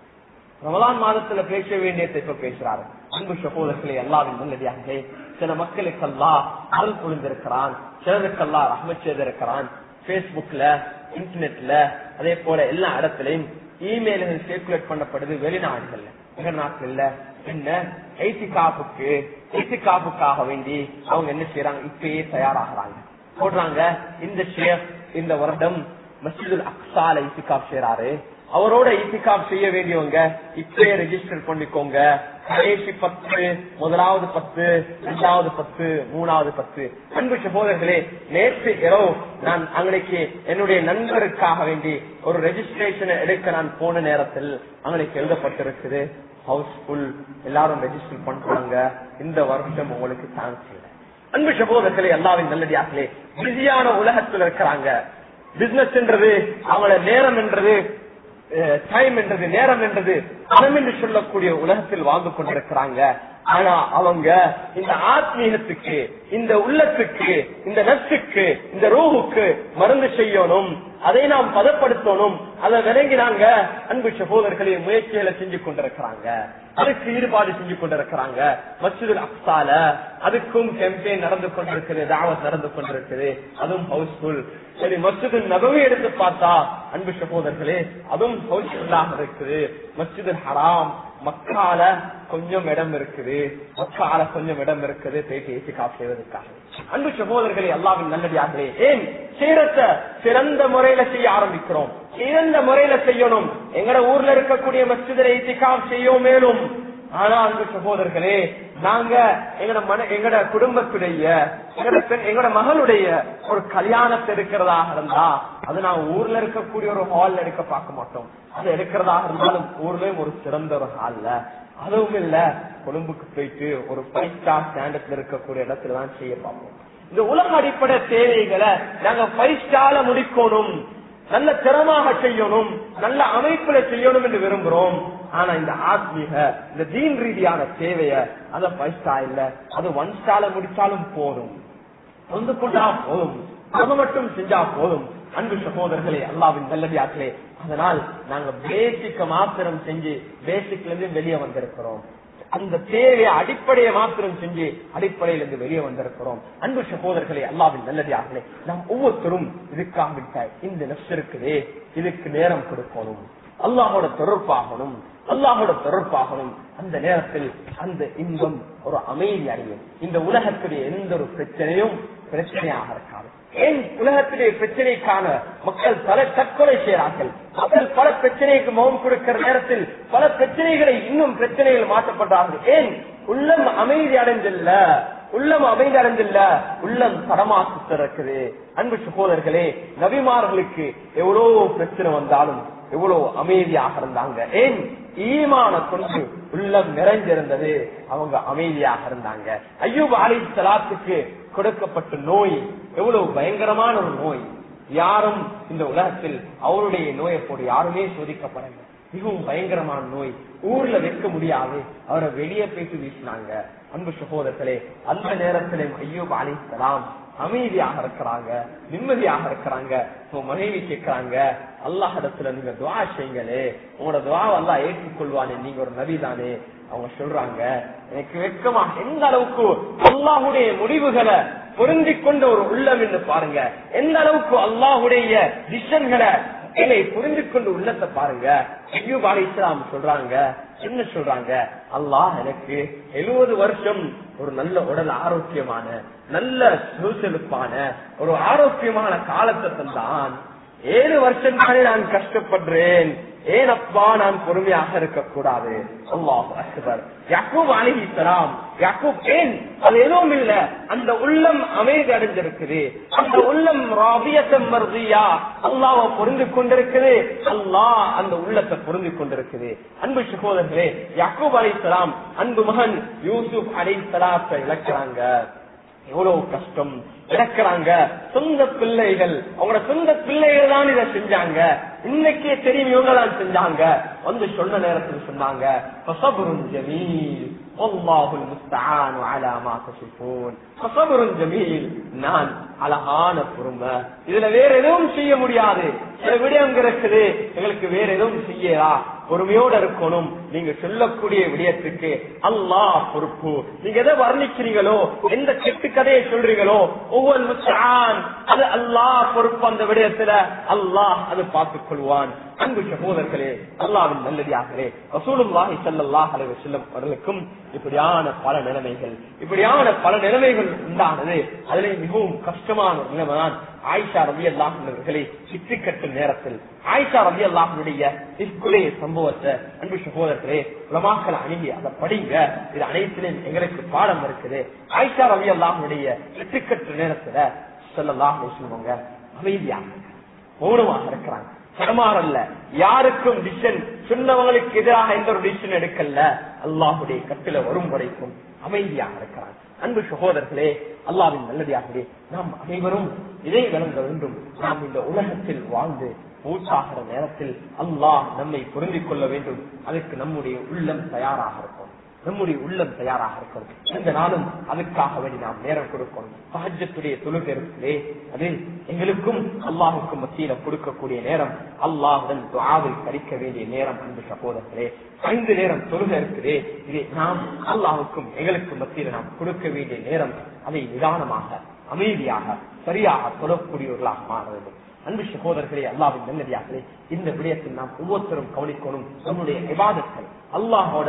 ரமலான் மாதத்துல பேச வேண்டியதை இப்ப பேசுறாரு. அன்பு சகோதரர்களே, அல்லாஹ்வின் நல்லடியார்களே, சில மக்களுக்கு அல்லாஹ் அருள் புரிந்திருக்கிறான், சிலருக்கு அல்லாஹ் ரஹ்மத் செய்திருக்கிறான். பேஸ்புக்ல, இன்டர்நெட்ல, அதே போல எல்லா இடத்திலையும் இமெயில்கள் சர்க்குலேட் பண்ணப்படுது. வெளிநாடுகள்ல, வெளிநாட்டுல என்ன இஅ்திகாஃபுக்கு இஅ்திகாஃபுக்காக வேண்டி அவங்க என்ன செய்யறாங்க? இப்பயே தயாராகிறாங்க, போடுறாங்க. இந்த ஷேக் இந்த வருடம் மஸ்ஜிதுல் அக்ஸால இத்திகாப் செய்யறாரு, அவரோட இத்திகாப் செய்ய வேண்டியவங்க இப்பயே ரெஜிஸ்டர் பண்ணிக்கோங்க. கடைசி பத்து, முதலாவது பத்து, இரண்டாவது பத்து, மூணாவது பத்து. அன்பு சகோதரர்களே, நேற்று இரவு நான் அன்னைக்கு என்னுடைய நண்பருக்காக வேண்டி ஒரு ரெஜிஸ்ட்ரேஷன் எடுக்க நான் போன நேரத்தில் அன்னைக்கு எழுதப்பட்டிருக்குது, ஹவுஸ்ஃபுல், எல்லாரும் ரெஜிஸ்டர் பண்றாங்க, இந்த வருஷம் உங்களுக்கு சான்ஸ் இல்லை. அன்பு சகோதரர்களே, அல்லாஹ்வின் நல்லடியார்களே, பிஸியான உலகத்தில் இருக்கிறாங்க. பிசினஸ் என்றது, அவங்கள நேரம் என்றது, டைம் என்றது, நேரம் என்றது, பணம் என்று சொல்லக்கூடிய உலகத்தில் வாழ்ந்து கொண்டிருக்கிறாங்க. ஆனா அவங்க இந்த ஆத்மீகத்துக்கு, இந்த உள்ளத்துக்கு, இந்த நஃப்ஸுக்கு, இந்த ரூஹுக்கு மருந்து செய்யணும், அதை நாம் பதப்படுத்தணும், அதை விளங்கினாங்க. அன்பு சகோதரர்களே, முயற்சிகளை செஞ்சு கொண்டிருக்கிறாங்க, அதுக்கு ஈடுபாடு செஞ்சு கொண்டிருக்கிறாங்க. மஸ்ஜிதுல் அக்ஸால அதுக்கும் கேம்பெயின் நடந்து கொண்டிருக்குது, தாவத் நடந்து கொண்டிருக்குது, அதுவும் ஹவுஸ்ஃபுல். சரி, மஸ்ஜிதுல் நபவி எடுத்து பார்த்தா அன்பு சகோதரர்களே, அதுவும் ஹவுஸ்ஃபுல்லாக இருக்குது. மஸ்ஜிதுல் ஹராம் மக்கால கொஞ்சம் இடம் இருக்குது, மக்கால கொஞ்சம் இடம் இருக்குது போயிட்டு இத்திகாஃப் செய்வதற்காக. அன்பு சகோதரர்களே, அல்லாஹ்வின் நல்லடியார்களே, ஏன் சீரத்த சிறந்த முறையில செய்ய ஆரம்பிக்கிறோம், சிறந்த முறையில செய்யணும். எங்கட ஊர்ல இருக்கக்கூடிய மஸ்ஜிதில் இத்திகாஃப் செய்யும், மேலும் ஆனா அன்பு சகோதரர்களே, நாங்க எங்கட மன எங்கட குடும்பத்துடைய எங்கட மகளுடைய ஒரு கல்யாணத்தை எடுக்கிறதாக இருந்தா அது நான் ஊர்ல இருக்கக்கூடிய ஒரு ஹால் எடுக்க பார்க்க மாட்டோம். அது எடுக்கிறதாக இருந்தாலும் ஊர்லயும் ஒரு சிறந்த ஒரு ஹால்ல, அதுவும் இல்ல கொழும்புக்கு போயிட்டு ஒரு ஃபைவ் ஸ்டார் ஸ்டாண்டர்ட்ல இருக்கக்கூடிய இடத்துலதான் செய்ய பார்ப்போம். இந்த உலக அடிப்படை தேவைகளை நாங்க ஃபைவ் ஸ்டார்ல முடிக்கணும், நல்ல திறமாக செய்யணும், நல்ல அமைப்புல செய்யணும் என்று விரும்புறோம். ஆனா இந்த ஆத்மீக இந்த தீன் ரீதியான தேவைய அத ஃபைவ் ஸ்டார் இல்ல, அது ஒன் ஸ்டார்ல முடிச்சாலும் போதும், வந்து கொண்டா போதும், அது மட்டும் செஞ்சா போதும். அன்பு சகோதரர்களே, அல்லாஹ்வின் நல்லடியார்களே, அதனால் நாங்க பேசிக்க மாத்திரம் செஞ்சு பேசிக்ல இருந்து வெளியே வந்திருக்கிறோம். அந்த தேவையை அடிப்படையை மாத்திரம் செஞ்சு அடிப்படையில இருந்து வெளியே வந்திருக்கிறோம். அன்பு சகோதரர்களே, அல்லாஹ்வின் நல்லடியார்களே, நாம் ஒவ்வொருத்தரும் இதுக்காக இந்த நஃப்ஸ் இருக்குதே, இதுக்கு நேரம் கொடுக்கணும், அல்லாஹோட தொடர்பாகணும், அல்லாஹோட தொடர்பாகணும். அந்த நேரத்தில் அந்த இன்பம் ஒரு அமைதி அடையும். இந்த உலகத்துடைய எந்த ஒரு பிரச்சனையும் பிரச்சனையாக இருக்காது. ஏன் உலகத்துடைய பிரச்சனைக்கான மக்கள் பல தற்கொலை செய்கிறார்கள். மக்கள் பல பிரச்சனைக்கு முகம் கொடுக்கிற நேரத்தில் பல பிரச்சனைகளை இன்னும் பிரச்சனைகள் மாற்றப்படுறார்கள். ஏன் உள்ளம் அமைதி அடைஞ்சில்ல, உள்ளம் அமைதி அடைஞ்சில்ல, உள்ளம் தடமாத்து இருக்குது. அன்பு சகோதரர்களே, நபிமார்களுக்கு எவ்வளவு பிரச்சனை வந்தாலும் எவ்வளவு அமைதியாக இருந்தாங்க. ஏன் ஈமான கொண்டு உள்ளம் நிறைஞ்சிருந்தது, அவங்க அமைதியாக இருந்தாங்க. அய்யூப் அலைஹிஸ்ஸலாத்துக்கு கொடுக்கப்பட்ட நோய் எவ்வளவு பயங்கரமான ஒரு நோய். யாரும் இந்த உலகத்தில் அவருடைய நோயை போடு யாருமே சோதிக்கப்படவில்லை. மிகவும் பயங்கரமான நோய், ஊர்ல வைக்க முடியாது, அவரை வெளியே போயிட்டு வீசினாங்க. அன்பு சகோதரர்களே, அந்த நேரத்திலே அய்யூப் அலைஹிஸ்ஸலாம் அமைதியாக இருக்கிறாங்க, நிம்மதியாக இருக்கிறாங்க. மனைவி கேட்கிறாங்க, அல்லாஹ் இடத்துல நீங்க துவா செய்யுங்களே, உங்களோட துவா அல்லாஹ் ஏற்றுக்கொள்வானே, நீங்க ஒரு நபி தானே. அவங்க சொல்றாங்க, எனக்கு வெட்கமா, எந்த அளவுக்கு அல்லாஹுடைய முடிவுகளை பொருந்தி கொண்ட ஒரு உள்ளம் என்று பாருங்க, எந்த அளவுக்கு அல்லாஹுடைய டிசிஷன்களை புரிந்து கொண்டு உள்ளத்தை பாருங்க. அய்யூப் அலைஹிஸ்ஸலாம் சொல்றாங்க, என்ன சொல்றாங்க, அல்லாஹ் எனக்கு எழுபது வருஷம் ஒரு நல்ல உடல் ஆரோக்கியமான நல்ல சுறுசுறுப்பான ஒரு ஆரோக்கியமான காலத்தை தந்தான். ஏழு வருஷம் தானே நான் கஷ்டப்படுறேன், ஏன் அப்பா நான் பொறுமையாக இருக்கக்கூடாது? அல்லாஹ் அக்பர். யாக்கூப் அலைஹிஸ்ஸலாம், யாக்கூப் ஏன் அது எதுவும் இல்ல, அந்த உள்ளம் அமைதி அடைஞ்சிருக்குது, அந்த உள்ளம் ராபியத்தம் மர்தியா, அல்லாஹ்வை புரிந்து கொண்டிருக்குது, அல்லாஹ் அந்த உள்ளத்தை புரிந்து கொண்டிருக்குது. அன்பு சகோதரர்களே, யாக்கூப் அலைஹிஸ்ஸலாம் அன்பு மகன் யூசுப் அலைஹிஸ்ஸலாத்தை இழக்கிறாங்க. எவ்வளவு கஷ்டம் இழக்கிறாங்க. சொந்த பிள்ளைகள், அவங்களோட சொந்த பிள்ளைகள் தான் இதை செஞ்சாங்க. இன்னைக்கே தெரியும் இவங்க தான் செஞ்சாங்க. வந்து சொன்ன நேரத்தில் சொன்னாங்க, நான் அழகான பொறுமை, இதுல வேற எதுவும் செய்ய முடியாது, சில விடயம் இருக்குது, எங்களுக்கு வேற எதுவும் செய்யலா, பொறுமையோட இருக்கணும். நீங்க சொல்லக்கூடிய விடயத்துக்கு அல்லாஹ் பொறுப்பு. நீங்க எதை வர்ணிக்கிறீங்களோ, எந்த கெட்டு கதையை சொல்றீங்களோ, ஒவ்வொரு முஸ்தான் அது அல்லாஹ் பொறுப்பு. அந்த விடயத்துல அல்லாஹ் அது பார்த்துக் கொள்வான். அன்பு சகோதரர்களே, அல்லாஹ்வின் நல்லடியார்களே, ரசூலுல்லாஹி ஸல்லல்லாஹு அலைஹி வஸல்லம் அவர்களுக்கும் இப்படியான பல நிலைமைகள் இப்படியான பல நிலைமைகள் உண்டானது. அதிலே மிகவும் கஷ்டமான ஒரு நிலைமைதான் ஆயிஷா ரலியல்லாஹு அன்ஹா அவர்களை சித்தி கட்டும் நேரத்தில் ஆயிஷா ரலியல்லாஹு அன்ஹுடைய இஸ்குலே சம்பவத்தை அன்பு சகோதரர்களே உலமாக்கள் அணுகி அதை படிங்க. இது அனைத்திலும் எங்களுக்கு பாடம் இருக்குது. ஆயிஷா ரலியல்லாஹு அன்ஹுடைய சித்தி கட்டும் நேரத்துல ஸல்லல்லாஹு அலைஹி வஸல்லம் அமைதியாக மௌனமாக இருக்கிறாங்க. சடமாறல்ல, யாருக்கும் டிசிஷன் சொன்னவங்களுக்கு எதிராக எந்த ஒரு டிசிஷன் எடுக்கல, அல்லாஹுடைய கட்டில வரும் வரைக்கும் அமைதியாக இருக்கிறாங்க. அன்பு சகோதரர்களே, அல்லாஹ்வின் நல்லடியார்களே, நாம் அனைவரும் இதை விளங்க வேண்டும். நாம் இந்த உலகத்தில் வாழ்ந்து மூச்சாகிற நேரத்தில் அல்லாஹ் நம்மை புரிந்து கொள்ள வேண்டும். அதுக்கு நம்முடைய உள்ளம் தயாராக இருக்கும், நம்முடைய உள்ளம் தயாராக இருக்கணும். இந்த நாளும் அதுக்காக வேண்டி நாம் நேரம் கொடுக்கணும். தஹஜ்ஜுடைய தொழுகை இருக்குதே, அது எங்களுக்கும் அல்லாஹுக்கும் மத்தியில கொடுக்கக்கூடிய நேரம், அல்லாஹுடன் துஆவில் கழிக்க வேண்டிய நேரம். அன்பு சகோதரர்களே, ஐந்து நேரம் தொழுகை இருக்குதே, இது நாம் அல்லாஹுக்கும் எங்களுக்கும் மத்தியில நாம் கொடுக்க வேண்டிய நேரம். அதை நிதானமாக அமைதியாக சரியாக தொழக்கூடியவர்களாக மாற வேண்டும். அன்பு சகோதரர்களே, அல்லாஹ்வின் நல்லடியார்களே, இந்த விடயத்தில் நாம் ஒவ்வொருத்தரும் கவனிக்கணும். நம்முடைய இபாதத்கள் அல்லாஹோட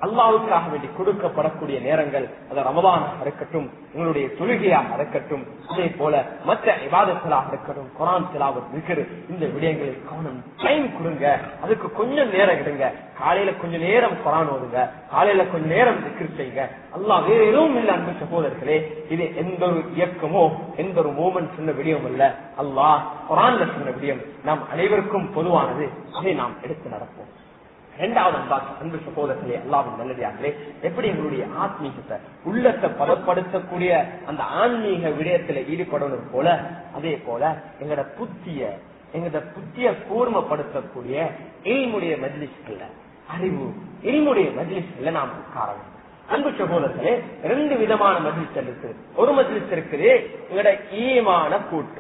அல்லாஹ்வுக்காக வேண்டி கொடுக்கப்படக்கூடிய நேரங்கள், அது ரமதானாக இருக்கட்டும், உங்களுடைய தொழுகையாக இருக்கட்டும், அதே போல மற்ற இபாதத்களாக இருக்கட்டும், குர்ஆன் திலாவத், திக்ர், இந்த விடயங்களில் கவனம், டைம் கொடுங்க. அதுக்கு கொஞ்சம் நேரம் எடுங்க. காலையில கொஞ்சம் நேரம் குர்ஆன் ஓதுங்க, காலையில கொஞ்சம் நேரம் திக்ர் செய்யுங்க. அல்லாஹ் வேற எதுவும் இல்லை அன்பு சகோதரர்களே. இது எந்த ஒரு இயக்கமோ எந்த ஒரு மூமெண்ட் சொன்ன விடயம் அல்ல. அல்லாஹ் குர்ஆன்ல சொன்ன விடயம் நாம் அனைவருக்கும் பொதுவானது. அதை நாம் எடுத்து நடப்போம். இரண்டாவது அன்பு சகோதரர்களே, அல்லாஹ்வின் நல்லடியார்களே, எப்படி எங்களுடைய ஆத்மீகத்தை உள்ளத்தை பதப்படுத்தக்கூடிய அந்த ஆன்மீக விடயத்துல ஈடுபடணும் போல, அதே போல எங்களோட புத்திய எங்களோட புத்திய கூர்மப்படுத்தக்கூடிய இல்முடைய மஜ்லிஸ்கள்ல, அறிவு இல்முடைய மஜ்லிஸ்கள்ல நாம் உட்காரணும். அன்பு சகோதரர்களே, ரெண்டு விதமான மஜ்லிஸ்கள் இருக்குது. ஒரு மஜ்லிஸ் இருக்குது எங்களோட ஈமான கூற்று,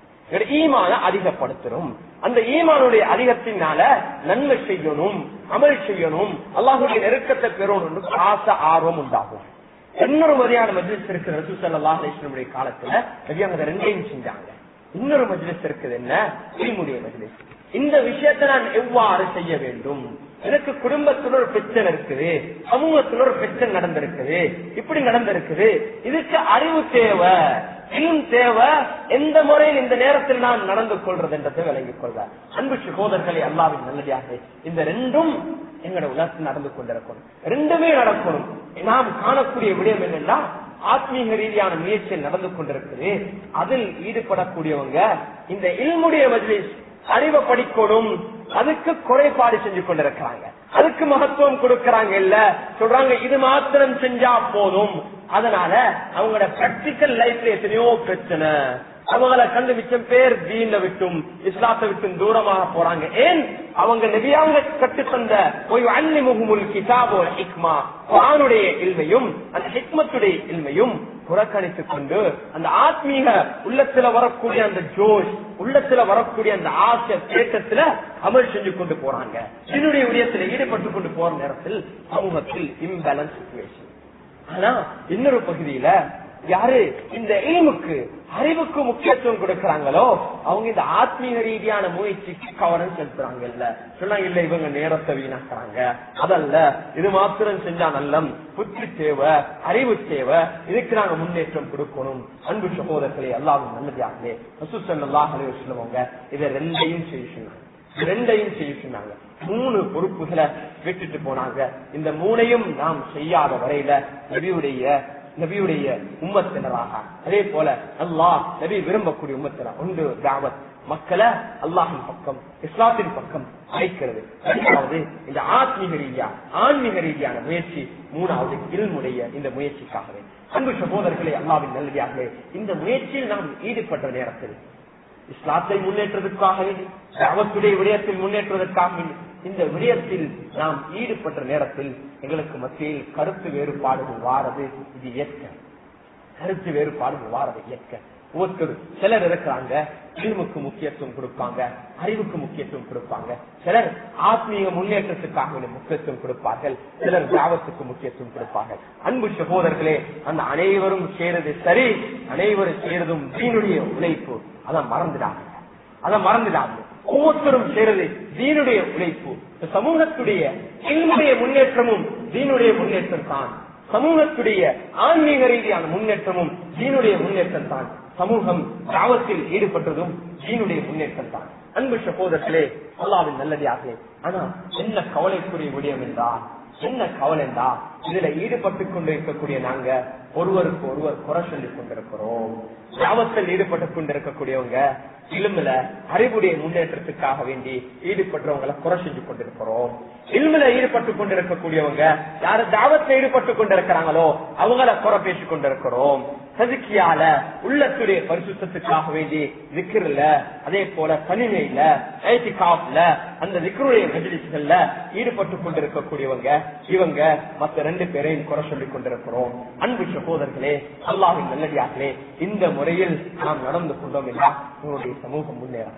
ஈமான அதிகப்படுத்தணும். அந்த ஈமானுடைய அதிகத்தினால நன்மை செய்யணும், அமல் செய்யணும், அல்லாஹ்வுடைய நெருக்கத்தை பெறணும், ஆசை ஆர்வம் உண்டாகும். இன்னொரு வகையான மஜ்லிஸ் இருக்கு. ரசூல் ஸல்லல்லாஹு அலைஹி வஸல்லம் காலத்துல நபி அவங்க ரெண்டையும் செஞ்சாங்க. இன்னொரு மஜ்லிஸ் இருக்குது, என்ன? இல்முடைய மஜ்லிஸ். இந்த விஷயத்தை நான் எவ்வாறு செய்ய வேண்டும்? எனக்கு குடும்பத்துல ஒரு பிரச்சனை இருக்குது, சமூகத்துல ஒரு பிரச்சனை நடந்திருக்குது, இப்படி நடந்திருக்குது, இதுக்கு அறிவு தேவை, இல்ம் தேவை. எந்த முறையில் இந்த நேரத்தில் நான் நடந்து கொள்றது என்றதை விளங்கிக் கொள்வ. அன்பு சகோதரர்களே, அல்லாஹ்வின் நல்லடியார்களே, இந்த ரெண்டும் எங்களோட உலகத்தில் நடந்து கொண்டிருக்கணும். ரெண்டுமே நடக்கணும். நாம் காணக்கூடிய விடயம் என்னன்னா, ஆத்மீக ரீதியான முயற்சியில் நடந்து கொண்டிருக்குது. அதில் ஈடுபடக்கூடியவங்க இந்த இல்முடைய மஜ்லிஸ், அறிவை படிக்கணும், அதுக்கு குறைபாடு செஞ்சு கொண்டிருக்கிறாங்க, அதுக்கு மகத்துவம் கொடுக்கறாங்க. இல்ல சொல்றாங்க இது மாத்திரம் செஞ்சா போதும். அதனால அவங்களோட பிராக்டிக்கல் லைஃப்ல எத்தனையோ பிரச்சனை, அவங்களை கண்டு மிச்சம் பேர் தீன விட்டும் இஸ்லாத்தை விட்டும் தூரமாக போறாங்க. ஏன்? அவங்க நபியாங்க கட்டுத்தந்த போய் அன்னிமுகமுல் கிதாபு வல் ஹிக்மா, குர்ஆனுடைய இல்மையும் அந்த ஹிக்மத்துடைய இல்மையும் புறக்கணித்துக் கொண்டு அந்த ஆத்மீக உள்ளத்துல வரக்கூடிய அந்த ஜோஷ், உள்ளத்துல வரக்கூடிய அந்த ஆசை தேட்டத்துல அமல் செஞ்சு கொண்டு போறாங்க. இதனுடைய விடயத்தில் ஈடுபட்டு கொண்டு போற நேரத்தில் சமூகத்தில் இம்பேலன்ஸ் சிச்சுவேஷன். ஆனா இன்னொரு பகுதியில யாரு இந்த இல்முக்கு அறிவுக்கு முக்கியத்துவம் கொடுக்கறாங்களோ அவங்க இந்த ஆத்மீக ரீதியான முயற்சிக்கு கவனம் செலுத்துறாங்க. இல்ல சொன்னா இல்ல இவங்க நேரத்தை வீணாக்குறாங்க, அதல்ல இது மாத்திரம் செஞ்சா நல்லம், புத்தி தேவை, அறிவு தேவை, இதுக்கு நாங்க முன்னேற்றம் கொடுக்கணும். அன்பு சகோதரர்களே, அல்லாஹ்வின் நல்லடியார்களே, ரசூல் ஸல்லல்லாஹு அலைஹி வஸல்லம் இதை ரெண்டையும் செய்ய சொன்னாங்க. ரெண்டையும் செய்ய சொன்னாங்க. மூணு பொறுப்புகளை விட்டுட்டு போனாங்க. இந்த மூணையும் நாம் செய்யாத வரையில நபியுடைய நபியுடைய உம்மத்தினராக, அதே போல அல்லாஹ் நபி விரும்பக்கூடிய உம்மத்தினர் ஒன்று தாவத், மக்களை அல்லாஹின் பக்கம் இஸ்லாத்தின் பக்கம் அழைக்கிறது. இரண்டாவது இந்த ஆத்மீக ரீதியா ஆன்மீக ரீதியான முயற்சி. மூணாவது இல்முடைய இந்த முயற்சிக்காகவே. அன்பு சகோதரர்களே, அல்லாஹ்வின் நல்லடியார்களே, இந்த முயற்சியில் நாம் ஈடுபட்ட நேரத்தில் இஸ்லாத்தை முன்னேற்றத்திற்காக வேண்டி, தாவத்துடைய விடயத்தில் முன்னேற்றுவதற்காக வேண்டி, இந்த விடயத்தில் நாம் ஈடுபட்ட நேரத்தில் எங்களுக்கு மத்தியில் கருத்து வேறுபாடுகள் வாரது இது இயற்கை. கருத்து வேறுபாடுகள் வாரது இயற்கை. ஒவ்வொரு சிலர் இருக்கிறாங்க இல்முக்கு முக்கியத்துவம் கொடுப்பாங்க, அறிவுக்கு முக்கியத்துவம் கொடுப்பாங்க. சிலர் ஆத்மீக முன்னேற்றத்துக்காக முக்கியத்துவம் கொடுப்பார்கள், சிலர் தாவத்துக்கு முக்கியத்துவம் கொடுப்பார்கள். அன்பு சகோதரர்களே, அந்த அனைவரும் சேருது சரி, அனைவரும் சேருதும் தீனுடைய உழைப்பு. அதான் மறந்துடாங்க, அதான் மறந்துடாங்க. ஒவ்வொருத்தரும் சேருது தீனுடைய உழைப்பு. சமூகத்துடைய இல்முடைய முன்னேற்றமும் தீனுடைய முன்னேற்றம் தான். சமூகத்துடைய ஆன்மீக ரீதியான முன்னேற்றமும் தீனுடைய முன்னேற்றம் தான். சமூகம் தாவத்தில் ஈடுபட்டதும் தீனுடைய முன்னேற்றம் தான். அன்பு சகோதரர்களே, அல்லாஹ்வின் நல்லடியார்களே, ஆனா என்ன கவலைக்குரிய விடயம் என்றால், என்ன கவலை என்றா, இதுல ஈடுபட்டு கொண்டு இருக்கக்கூடிய நாங்க ஒருவருக்கு ஒருவர் குறை சொல்லிக் கொண்டிருக்கிறோம். தாவத்தில் ஈடுபட்டு கொண்டிருக்கக்கூடியவங்க இல்முல அறிவுடைய முன்னேற்றத்துக்காக வேண்டி ஈடுபட்டவங்களை குறை செஞ்சு கொண்டிருக்கிறோம். இல்முல ஈடுபட்டு கொண்டிருக்கக்கூடியவங்க யாரு தாவத்தில் ஈடுபட்டு கொண்டிருக்கிறாங்களோ அவங்கள குறை பேசிக் கொண்டிருக்கிறோம். சதுக்கியால உள்ளத்துடைய பரிசுத்தத்துக்காக வேண்டி திக்ருல, அதே போல தனிமையில, ஐதிகாஃப்ல, அந்த திக்ருடைய மஜ்லிஸ்கள்ல ஈடுபட்டு கொண்டிருக்கக்கூடியவங்க இவங்க மற்ற ரெண்டு பேரையும் குறை சொல்லிக் கொண்டிருக்கிறோம். அன்பு சகோதரர்களே, அல்லாஹ்வின் நல்லடியார்களே, இந்த முறையில் நாம் நடந்து கொண்டோம் என்றால் உங்களுடைய சமூகம் முன்னேறும்.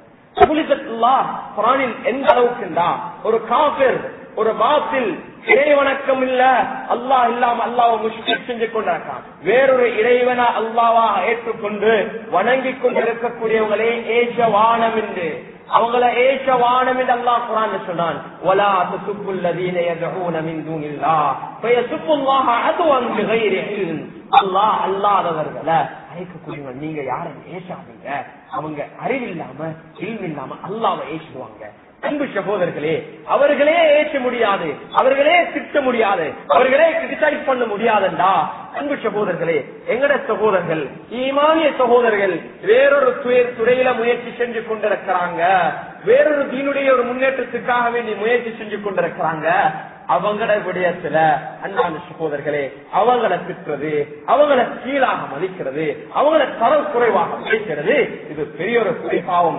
எந்த அளவுக்கு ஒரு காபிர், ஒரு பாத்தில் இறைவணக்கம் இல்ல, அல்லாஹ் இல்லாம அல்லாஹ் முஷ்ரிக் செஞ்சு கொண்டிருக்கான், வேறொரு இறைவனா அல்லாஹ்வா ஏற்றுக்கொண்டு வணங்கி கொண்டிருக்கக்கூடியவங்களே ஏஜவானம் என்று அவங்களை ஏற்ற வானம் என்று அல்லாஹ் குர்ஆன்ல சொன்னான். வலா தசுப்புல் லதீன யதுஊன மின் தூனில்லாஹ் ஃபயசுப்புல்லாஹ அதுவன் பிகைரி இல்ம். அல்லாஹ் அல்லாதவர்களை அழைக்கக்கூடியவங்க நீங்க யாரை ஏசாதீங்க. அவங்க அறிவில்லாம இல்மில்லாம அல்லாஹ்வை ஏசுவாங்க. அன்பு சகோதரர்களே, அவர்களே ஏற்ற முடியாது, அவர்களே திட்ட முடியாது, அவர்களே கிரிட்டிசைஸ் பண்ண முடியாதுண்டா அன்பு சகோதரர்களே, எங்கட சகோதரர்கள் ஈமானிய சகோதரர்கள் வேறொரு துறையில முயற்சி செஞ்சு கொண்டிருக்கிறாங்க, வேறொரு தீனுடைய ஒரு முன்னேற்றத்துக்காக வேண்டி முயற்சி செஞ்சு கொண்டிருக்கிறாங்க. அவங்கள விடயத்துல அன்பான சகோதரர்களே அவங்களை திட்டுறது, அவங்களை கீழாக மதிக்கிறது, அவங்களை தரம் குறைவாக பேசுறது இது பெரிய ஒரு பாவம்.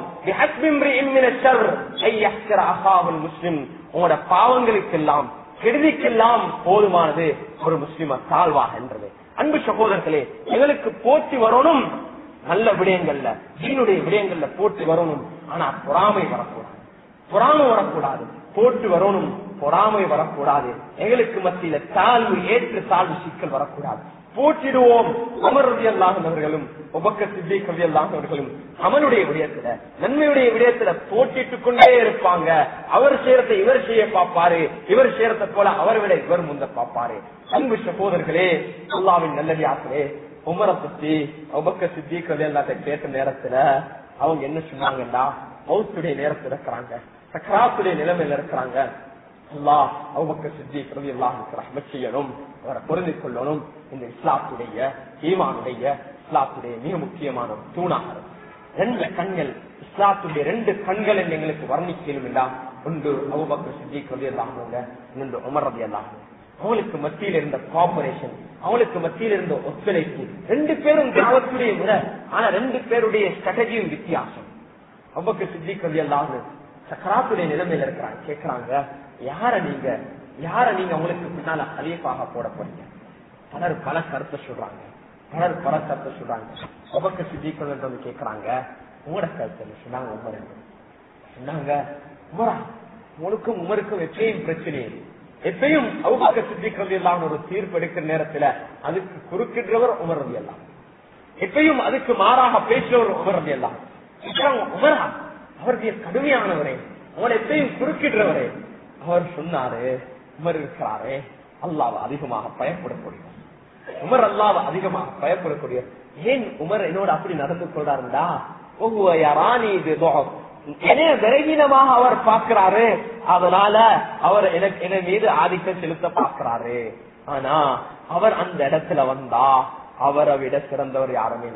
முஸ்லிம் உங்களோட பாவங்களுக்கெல்லாம் கெடுதிக்கெல்லாம் போதுமானது ஒரு முஸ்லிம தாழ்வாக என்றது. அன்பு சகோதரர்களே, எங்களுக்கு போட்டி வரணும், நல்ல விடயங்கள்ல தீனுடைய விடயங்கள்ல போட்டி வரணும். ஆனா பொறாமை வரக்கூடாது, பொறாமை வரக்கூடாது, போட்டு வரணும், பொறாமை வரக்கூடாது. எங்களுக்கு மத்தியில தாழ்வு ஏற்று தாழ்வு சிக்கல் வரக்கூடாது. போட்டிடுவோம். உமர் ரலியல்லாஹு அவர்களும் அபூபக்கர் சித்திக் ரலியல்லாஹு அவர்களும் அமலுடைய விடயத்துல நன்மையுடைய விடயத்துல போட்டிட்டு கொண்டே இருப்பாங்க. அவர் சேரத்தை இவர் செய்ய பார்ப்பாரு, இவர் சேரத்தை போல அவர் விட இவர் முந்த பார்ப்பாரு. அன்பு சகோதரர்களே, அல்லாஹ்வின் நல்லடியார்களே, உமரை பத்தி அபூபக்கர் சித்திக் ரலியல்லாஹு கேட்ட நேரத்துல அவங்க என்ன சொன்னாங்கன்னா, மௌத்துடைய நேரத்தில் இருக்கிறாங்க, சக்கராத்துடைய நிலைமையில இருக்கிறாங்க. அல்லாஹ் அபூபக்கர் சித்திக் ரலியல்லாஹு ரஹ்மத் செய்யணும், அவரை பொருந்திக் கொள்ளணும். இந்த இஸ்லாத்துடைய ஈமானுடைய இஸ்லாத்துடைய மிக முக்கியமான தூணாக ரெண்டு கண்கள், இஸ்லாத்துடைய ரெண்டு கண்கள் என்று எங்களுக்கு வர்ணிக்கலும் இல்லா. ஒன்று அபூபக்கர் சித்திக் ரலியல்லாஹு அன்ஹு, இன்னொன்று உமர் ரலியல்லாஹு அன்ஹு. அவங்களுக்கு மத்தியில் இருந்த கோஆபரேஷன், அவங்களுக்கு மத்தியில் இருந்த ஒத்துழைப்பு, ரெண்டு பேரும் தாவத்துடைய முறை, ஆனா ரெண்டு பேருடைய ஸ்ட்ராட்டஜியும் வித்தியாசம். அபூபக்கர் சித்திக் ரலியல்லாஹு அன்ஹு சக்கராத்துடைய நிலைமையில இருக்கிறாங்க. கேட்கிறாங்க, யார நீங்க யார நீங்க உங்களுக்கு பின்னால கலீஃபாக போட போறீங்க? பலர் பல கருத்தை சொல்றாங்க, பலர் பல கருத்தை சொல்றாங்க. அபூபக்கர் சித்திக் ரலியல்லாஹு கேட்கிறாங்க, உங்களோட கருத்து சொன்னாங்க. உமர் சொன்னாங்க, உமரா உனக்கும் உமருக்கும் எப்பயும் பிரச்சனை, எப்பயும் அபூபக்கர் சித்திக் ரலியல்லாஹு ஒரு தீர்ப்பு எடுக்கிற நேரத்துல அதுக்கு குறுக்கிடுறவர் உமர் ரலியல்லாஹு, எப்பயும் அதுக்கு மாறாக பேசுறவர் உமர் ரலியல்லாஹு. உமரா அவருடைய கடுமையானவரே, அவரை எப்பயும் குறுக்கிடுறவரே. அவர் சொன்னாரு, உமர் இருக்கிறாரே அல்லாஹ்வை அதிகமாக பயப்படக்கூடிய உமர், அல்லாஹ்வை அதிகமாக பயப்படக்கூடிய. ஏன் உமர் என்னோட அப்படி நடந்து கொள்றாருண்டா, என்னைய விரைவீனமாக அவர் பார்க்கிறாரு, அதனால அவர் எனக்கு என மீது ஆதிக்கம் செலுத்த பார்க்கிறாரு. ஆனா அவர் அந்த இடத்துல வந்தா அவரை விட சிறந்தவர் யாருமே.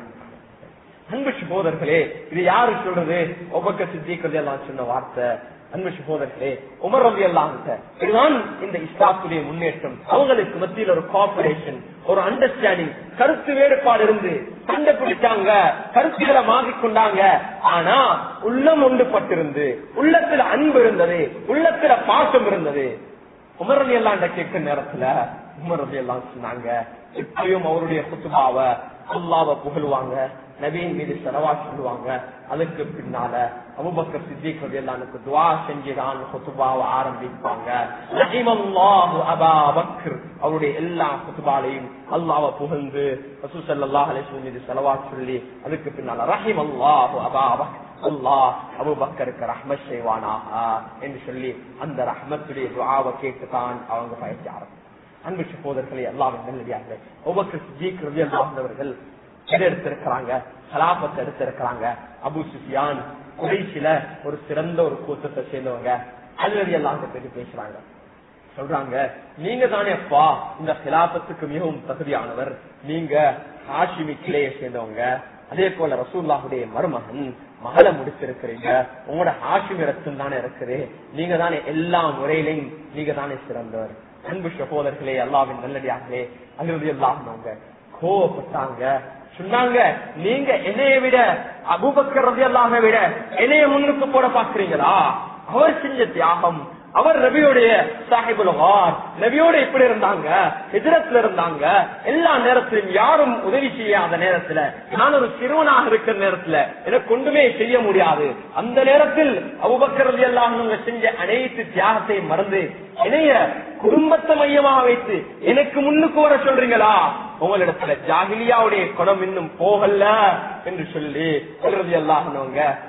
அன்பு சகோதரர்களே, இது யாரு சொல்றது? அபூபக்கர் சித்திக் ரலியல்லாஹு சொன்ன வார்த்தை. அன்பு சகோதரர்களே, உமர் ரலியல்லாஹு அன்ஹு, இதுதான் இந்த இஸ்லாத்துடைய முன்னேற்றம். அவங்களுக்கு மத்தியில் ஒரு கோஆபரேஷன், ஒரு அண்டர்ஸ்டாண்டிங், கருத்து வேறுபாடு இருந்து சண்டை பிடிச்சாங்க, கருத்துக்களை மாறிக்கொண்டாங்க. ஆனா உள்ளம் ஒன்றுபட்டிருந்து, உள்ளத்துல அன்பு இருந்தது, உள்ளத்துல பாசம் இருந்தது. உமர் ரலியல்லாஹு அன்ஹு கேட்கிற நேரத்துல உமர் ரலியல்லாஹு சொன்னாங்க, இப்பயும் அவருடைய குத்துபாவை அல்லாஹ்வை புகழ்வாங்க, நபியின் மீது ஸலவாத் சொல்லுவாங்க. அதுக்கு பின்னால அபூபக்கர் சித்திக் ரலியல்லாஹு அன்ஹு துஆ செஞ்சுதான் குத்துபாவை ஆரம்பிப்பாங்க. ரஹிமல்லாஹு அபா பக்கர், அவருடைய எல்லா குத்துபாலையும் அல்லாஹ்வை புகழ்ந்து ரசூல் ஸல்லல்லாஹு அலைஹி வஸல்லம் மீது ஸலவாத் சொல்லி அதுக்கு பின்னால ரஹிமல்லாஹு அபா பக்கர், அல்லாஹ் அபூபக்கருக்கு ரஹ்மத் செய்வானாக என்று சொல்லி அந்த ரஹ்மத்துடைய துஆவை கேட்டுதான் அவங்க பயிற்சி ஆரம்பித்தாங்க. அன்பு சகோதரர்களே, அல்லாஹ்வின் நல்லடியார்களே, அபூபக்கர் சித்திக் ரலியல்லாஹு அன்ஹு அவர்கள் எடுத்திருக்கிறாங்க, கலாபத்தை எடுத்திருக்கிறாங்க. அபூ சுஃபியான் குறைஷில ஒரு சிறந்த ஒரு கூட்டத்தை சேர்ந்தவங்க. அலி அல்லாஹ் பத்தி பேசுறாங்க, சொல்றாங்க, நீங்க தானே அப்பா இந்த கிலாபத்துக்கு மிகவும் தகுதியானவர், நீங்க ஹாஷிமி கிளையை சேர்ந்தவங்க, அதே போல ரசூலுல்லாஹுடைய மருமகன், மகளை முடிச்சிருக்கிறீங்க, உங்களோட ஹாஷிமி ரத்தம் தானே இருக்குது, நீங்க தானே எல்லா முறையிலையும் நீங்க தானே சிறந்தவர். அன்பு சகோதரர்களே, அல்லாஹ்வின் நல்லடியார்களே, அலி அல்லாஹ் கோவப்பட்டாங்க, சொன்னாங்க, நீங்க என்னைய விட அபூபக்கர் ரலியல்லாஹு விட என்னைய முன்னுக்கு போட பாக்குறீங்களா? அவர் செஞ்ச தியாகம், அவர் நபியோடைய சாஹிபுல் கார், நபியோட இப்படி இருந்தாங்க, ஹிஜ்ரத்ல இருந்தாங்க, எல்லா நேரத்திலும் யாரும் உதவி செய்யாத நேரத்துல, நான் ஒரு சிறுவனாக இருக்கிற நேரத்துல எனக்கு ஒன்றுமே செய்ய முடியாது. அந்த நேரத்தில் அபூபக்கர் ரலியல்லாஹு செஞ்ச அனைத்து தியாகத்தை மறந்து என்னைய குடும்பத்தை மையமாக வைத்து எனக்கு முன்னுக்கு வர சொல்றீங்களா? உங்களிடத்துல ஜாஹிலியாவுடைய குணம் இன்னும் போகல என்று சொல்லி ரலியல்லாஹு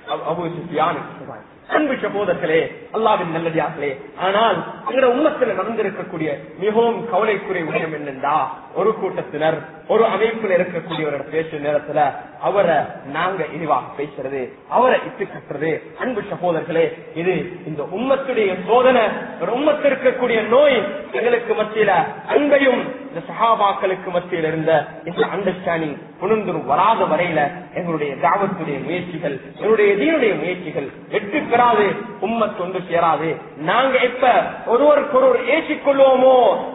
அபூ சுஃபியான் அன்பு சகோதரர்களே, அல்லாஹ்வின் நல்லடியார்களே, ஆனால் எங்களுடைய உம்மத்தில் நடந்திருக்கக்கூடிய மிகவும் கவலைக்குரிய விடயம் என்னென்றா, ஒரு கூட்டத்தினர் ஒரு அமைப்பில் இருக்கக்கூடியவரோட பேசும் நேரத்துல அவரை நாங்க இழிவாக பேசுறது, அவரை இட்டு கட்டுறது. அன்பு சகோதரர்களே, இது இந்த உம்மத்துடைய சோதனை, ஒரு உம்மத்தில் இருக்கக்கூடிய நோய். எங்களுக்கு மத்தியில அன்பையும் இந்த சஹாபாக்களுக்கு மத்தியில் இருந்த இந்த அண்டர்ஸ்டாண்டிங் புனர்ந்து வராத வரையில எங்களுடைய தாவத்துடைய முயற்சிகள், எங்களுடைய தீனுடைய முயற்சிகள் வெற்றி பெறாது, உம்மத் ஒன்று சேராது. நாங்க எப்ப ஒருவருக்கொருவர் ஏற்றிக்கொள்வோமோ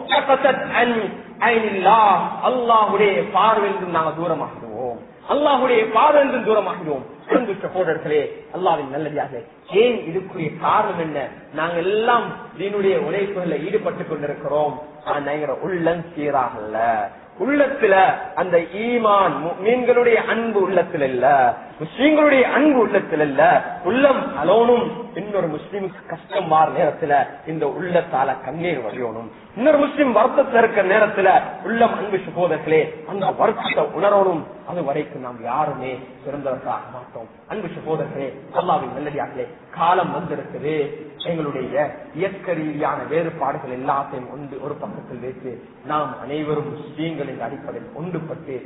அல்லாஹுடைய பார்வையிலிருந்து நாங்க தூரமாகிடுவோம், அல்லாஹுடைய பார்வையிலிருந்து தூரமாகிடுவோம். அன்பு சகோதரர்களே, அல்லாஹ்வின் நல்லடியாக, ஏன் இதுக்குரிய காரணம் என்ன? நாங்க எல்லாம் தீனுடைய உழைப்புகளில் ஈடுபட்டு கொண்டிருக்கிறோம், ஆனா உள்ளம் சீராகல. உள்ளத்துல அந்த ஈமான் மீன்களுடைய அன்பு உள்ளத்துல இல்ல, முஸ்லீம்களுடைய அன்பு உள்ளத்துல இல்ல. உள்ளம் அலோனும் இன்னொரு முஸ்லீமுக்கு கஷ்டம் மாற நேரத்துல இந்த உள்ளத்தால கண்ணீர் வழியணும். இன்னொரு முஸ்லீம் வருத்தத்துல இருக்கிற நேரத்துல உள்ளம் அன்பு சகோதரர்களே அந்த வருத்தத்தை உணரணும். அது வரைக்கும் நாம் யாருமே சிறந்தவர்களாக மாட்டோம். அன்பு சகோதரர்களே, அல்லாஹ்வின் நல்லடியார்களே, காலம் வந்திருக்குது. எங்களுடைய இயற்க ரீதியான வேறுபாடுகள் எல்லாத்தையும் ஒன்று ஒரு பக்கத்தில் வைத்து நாம் அனைவரும் முஸ்லீம்களின் அடிப்படையில் ஒன்றுபட்டு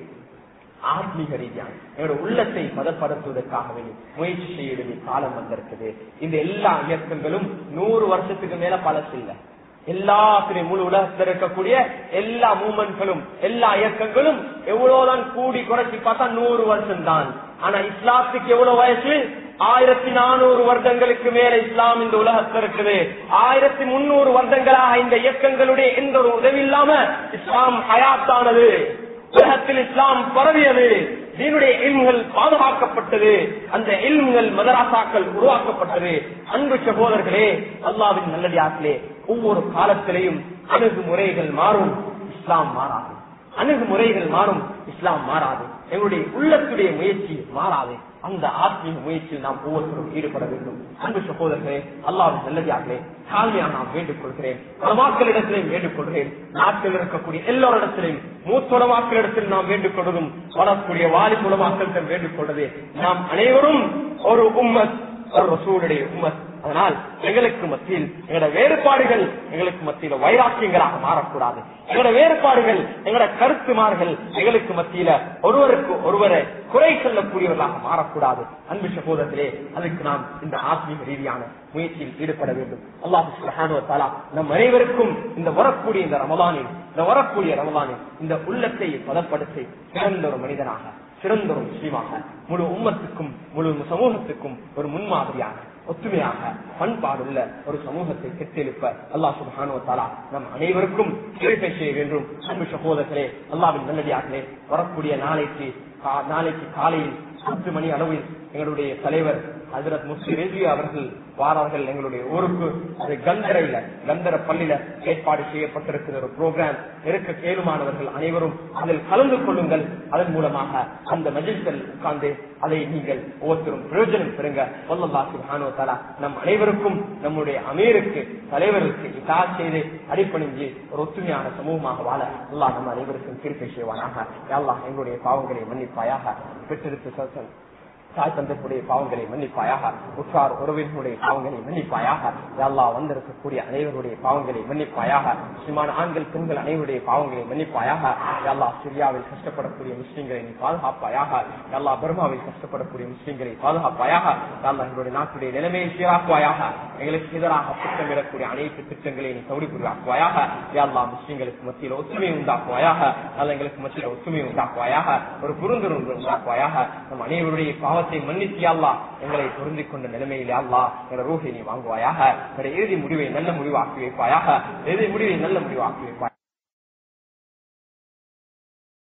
ஆத்மீக ரீதியான எங்களுடைய உள்ளத்தை பதப்படுத்துவதற்காக முயற்சி செய்ய வேண்டிய காலம் வந்திருக்குது. இந்த எல்லா இயக்கங்களும் நூறு வருஷத்துக்கு மேல பழசு இல்ல. எல்லாத்திலையும் முழு உலகத்தில் இருக்கக்கூடிய எல்லா மூமெண்ட்களும் எல்லா இயக்கங்களும் எவ்வளவுதான் கூடி குறைச்சி பார்த்தா நூறு வருஷம் தான். ஆனா இஸ்லாத்துக்கு எவ்வளவு வயசு? ஆயிரத்தி நானூறு வருடங்களுக்கு மேல இஸ்லாம் இந்த உலகத்தில் இருக்குது. ஆயிரத்தி முன்னூறு வருடங்களாக இந்த இயக்கங்களுடைய எந்த ஒரு உதவி இல்லாம இஸ்லாம் ஹயாத்தானது. உலகத்தில் இஸ்லாம் பரவியது. தீனுடைய இல்ம்கள் பாதுகாக்கப்பட்டது. அந்த இல்ம்கள் மதராசாக்கள் உருவாக்கப்பட்டது. அன்பு சகோதரர்களே, அல்லாஹ்வின் நல்லடியார்களே, ஒவ்வொரு காலத்திலையும் அணுகுமுறைகள் மாறும், இஸ்லாம் மாறாது. அணுகுமுறைகள் மாறும், இஸ்லாம் மாறாது. எங்களுடைய உள்ளத்துடைய முயற்சி மாறாது. அந்த ஆத்மீக முயற்சியில் நாம் ஒவ்வொருவரும் ஈடுபட வேண்டும். அன்பு சகோதரர்களே, அல்லாஹ்வின் நல்லடியார்களே, தாழ்மையாக நான் வேண்டுக் கொள்கிறேன். உலமாக்களிடத்திலையும் வேண்டுக் கொள்கிறேன். நாட்டில் இருக்கக்கூடிய எல்லோரிடத்திலையும் மூத்த உலமாக்களிடத்தில் நாம் வேண்டுக் கொள்வதும் வரக்கூடிய வாலிப உலமாக்களிடம் வேண்டுக் கொள்வது, நாம் அனைவரும் ஒரு உம்மத், ஒரு ரசூலுடைய உம்மத். அதனால் எங்களுக்கு மத்தியில் எங்களுடைய வேறுபாடுகள் எங்களுக்கு மத்தியில வைராக்கியங்களாக மாறக்கூடாது. எங்களுடைய வேறுபாடுகள் எங்களுடைய கருத்துமார்கள் எங்களுக்கு மத்தியில ஒருவருக்கு ஒருவரை குறை சொல்லக்கூடியவர்களாக மாறக்கூடாது. அன்பு சகோதரத்திலே, அதுக்கு நாம் இந்த ஆத்மீக ரீதியான முயற்சியில் ஈடுபட வேண்டும். அல்லாஹ் சுப்ஹானஹு வ தஆலா நம் அனைவருக்கும் இந்த வரக்கூடிய இந்த ரமலானில் இந்த வரக்கூடிய ரமலானில் இந்த உள்ளத்தை பதப்படுத்தி சிறந்த ஒரு மனிதனாக, சிறந்த ஒரு முஸ்லிமாக, முழு உம்மத்துக்கும் முழு சமூகத்துக்கும் ஒரு முன்மாதிரியாக, ஒத்துமையாக, பண்பாடுள்ள ஒரு சமூகத்தை கெட்டெழுப்ப அல்லாஹ் சுப்ஹானஹு வ தஆலா நம் அனைவருக்கும் கிருபை செய்ய வேண்டும். அன்பு சகோதரர்களே, அல்லாஹ்வின் நல்லடியார்களே, வரக்கூடிய நாளைக்கு நாளைக்கு காலையில் பத்து மணி அளவில் எங்களுடைய தலைவர் ஹஜ்ரத் முஃப்தி ரிஸ்வி அவர்கள் வாரார்கள் எங்களுடைய ஊருக்கு. அது கந்தரையில கந்தர பள்ளியில ஏற்பாடு செய்யப்பட்டிருக்கிற ஒரு ப்ரோக்ராம் இருக்க கேளுமானவர்கள் அனைவரும் அதில் கலந்து கொள்ளுங்கள். அதன் மூலமாக அந்த மஜ்லிஸில் உட்கார்ந்து அதை நீங்கள் ஒவ்வொருத்தரும் பிரயோஜனம் பெறுங்க. அல்லாஹ் சுப்ஹானஹு வ தஆலா நம் அனைவருக்கும் நம்முடைய அமீருக்கு தலைவருக்கு இதாத் செய்து அடிப்பணிஞ்சு ஒரு ஒத்துமையான சமூகமாக வாழ அல்லாஹ் நம்ம அனைவருக்கும் கிருபை செய்வானாக. யா அல்லாஹ் எங்களுடைய பாவங்களை மன்னிப்பாயாக. பெற்றெடுத்து தாய் தந்தையுடைய பாவங்களை மன்னிப்பாயாக. உற்றார் உறவினர்களுடைய பாவங்களை மன்னிப்பாயாக. அல்லாஹ் வந்திருக்கக்கூடிய அனைவருடைய பாவங்களை மன்னிப்பாயாக. முஸ்லிமான ஆண்கள் பெண்கள் அனைவருடைய பாவங்களை மன்னிப்பாயாக. அல்லாஹ் சிரியாவில் கஷ்டப்படக்கூடிய முஸ்லிம்களை நீ பாதுகாப்பாயாக. அல்லாஹ் பர்மாவில் கஷ்டப்படக்கூடிய முஸ்லிம்களை பாதுகாப்பாயாக. அல்லாஹ் எங்களுடைய நாட்டுடைய நிலைமையை சீராக்குவாயாக. எங்களுக்கு எதிராக திட்டமிடக்கூடிய அனைத்து திட்டங்களை நீ தவிடு புரிவாக்குவாயாக. அல்லாஹ் முஸ்லிம்களுக்கு மத்தியில் ஒற்றுமை உண்டாக்குவாயாக. அல்ல எங்களுக்கு மத்தியில் ஒற்றுமை உண்டாக்குவாயாக. ஒரு புரிந்துணர்வு உண்டாக்குவாயாக. நம் அனைவருடைய பாவத்தை மன்னித்து அல்லாஹ் எங்களை பொருந்திக் கொண்ட நிலைமையிலே அல்லாஹ் என்ற ரூஹை நீ வாங்குவாயாக. இறுதி முடிவை நல்ல முடிவாக்கி வைப்பாயாக. இறுதி முடிவை நல்ல முடிவாக்கி வைப்பாயாக.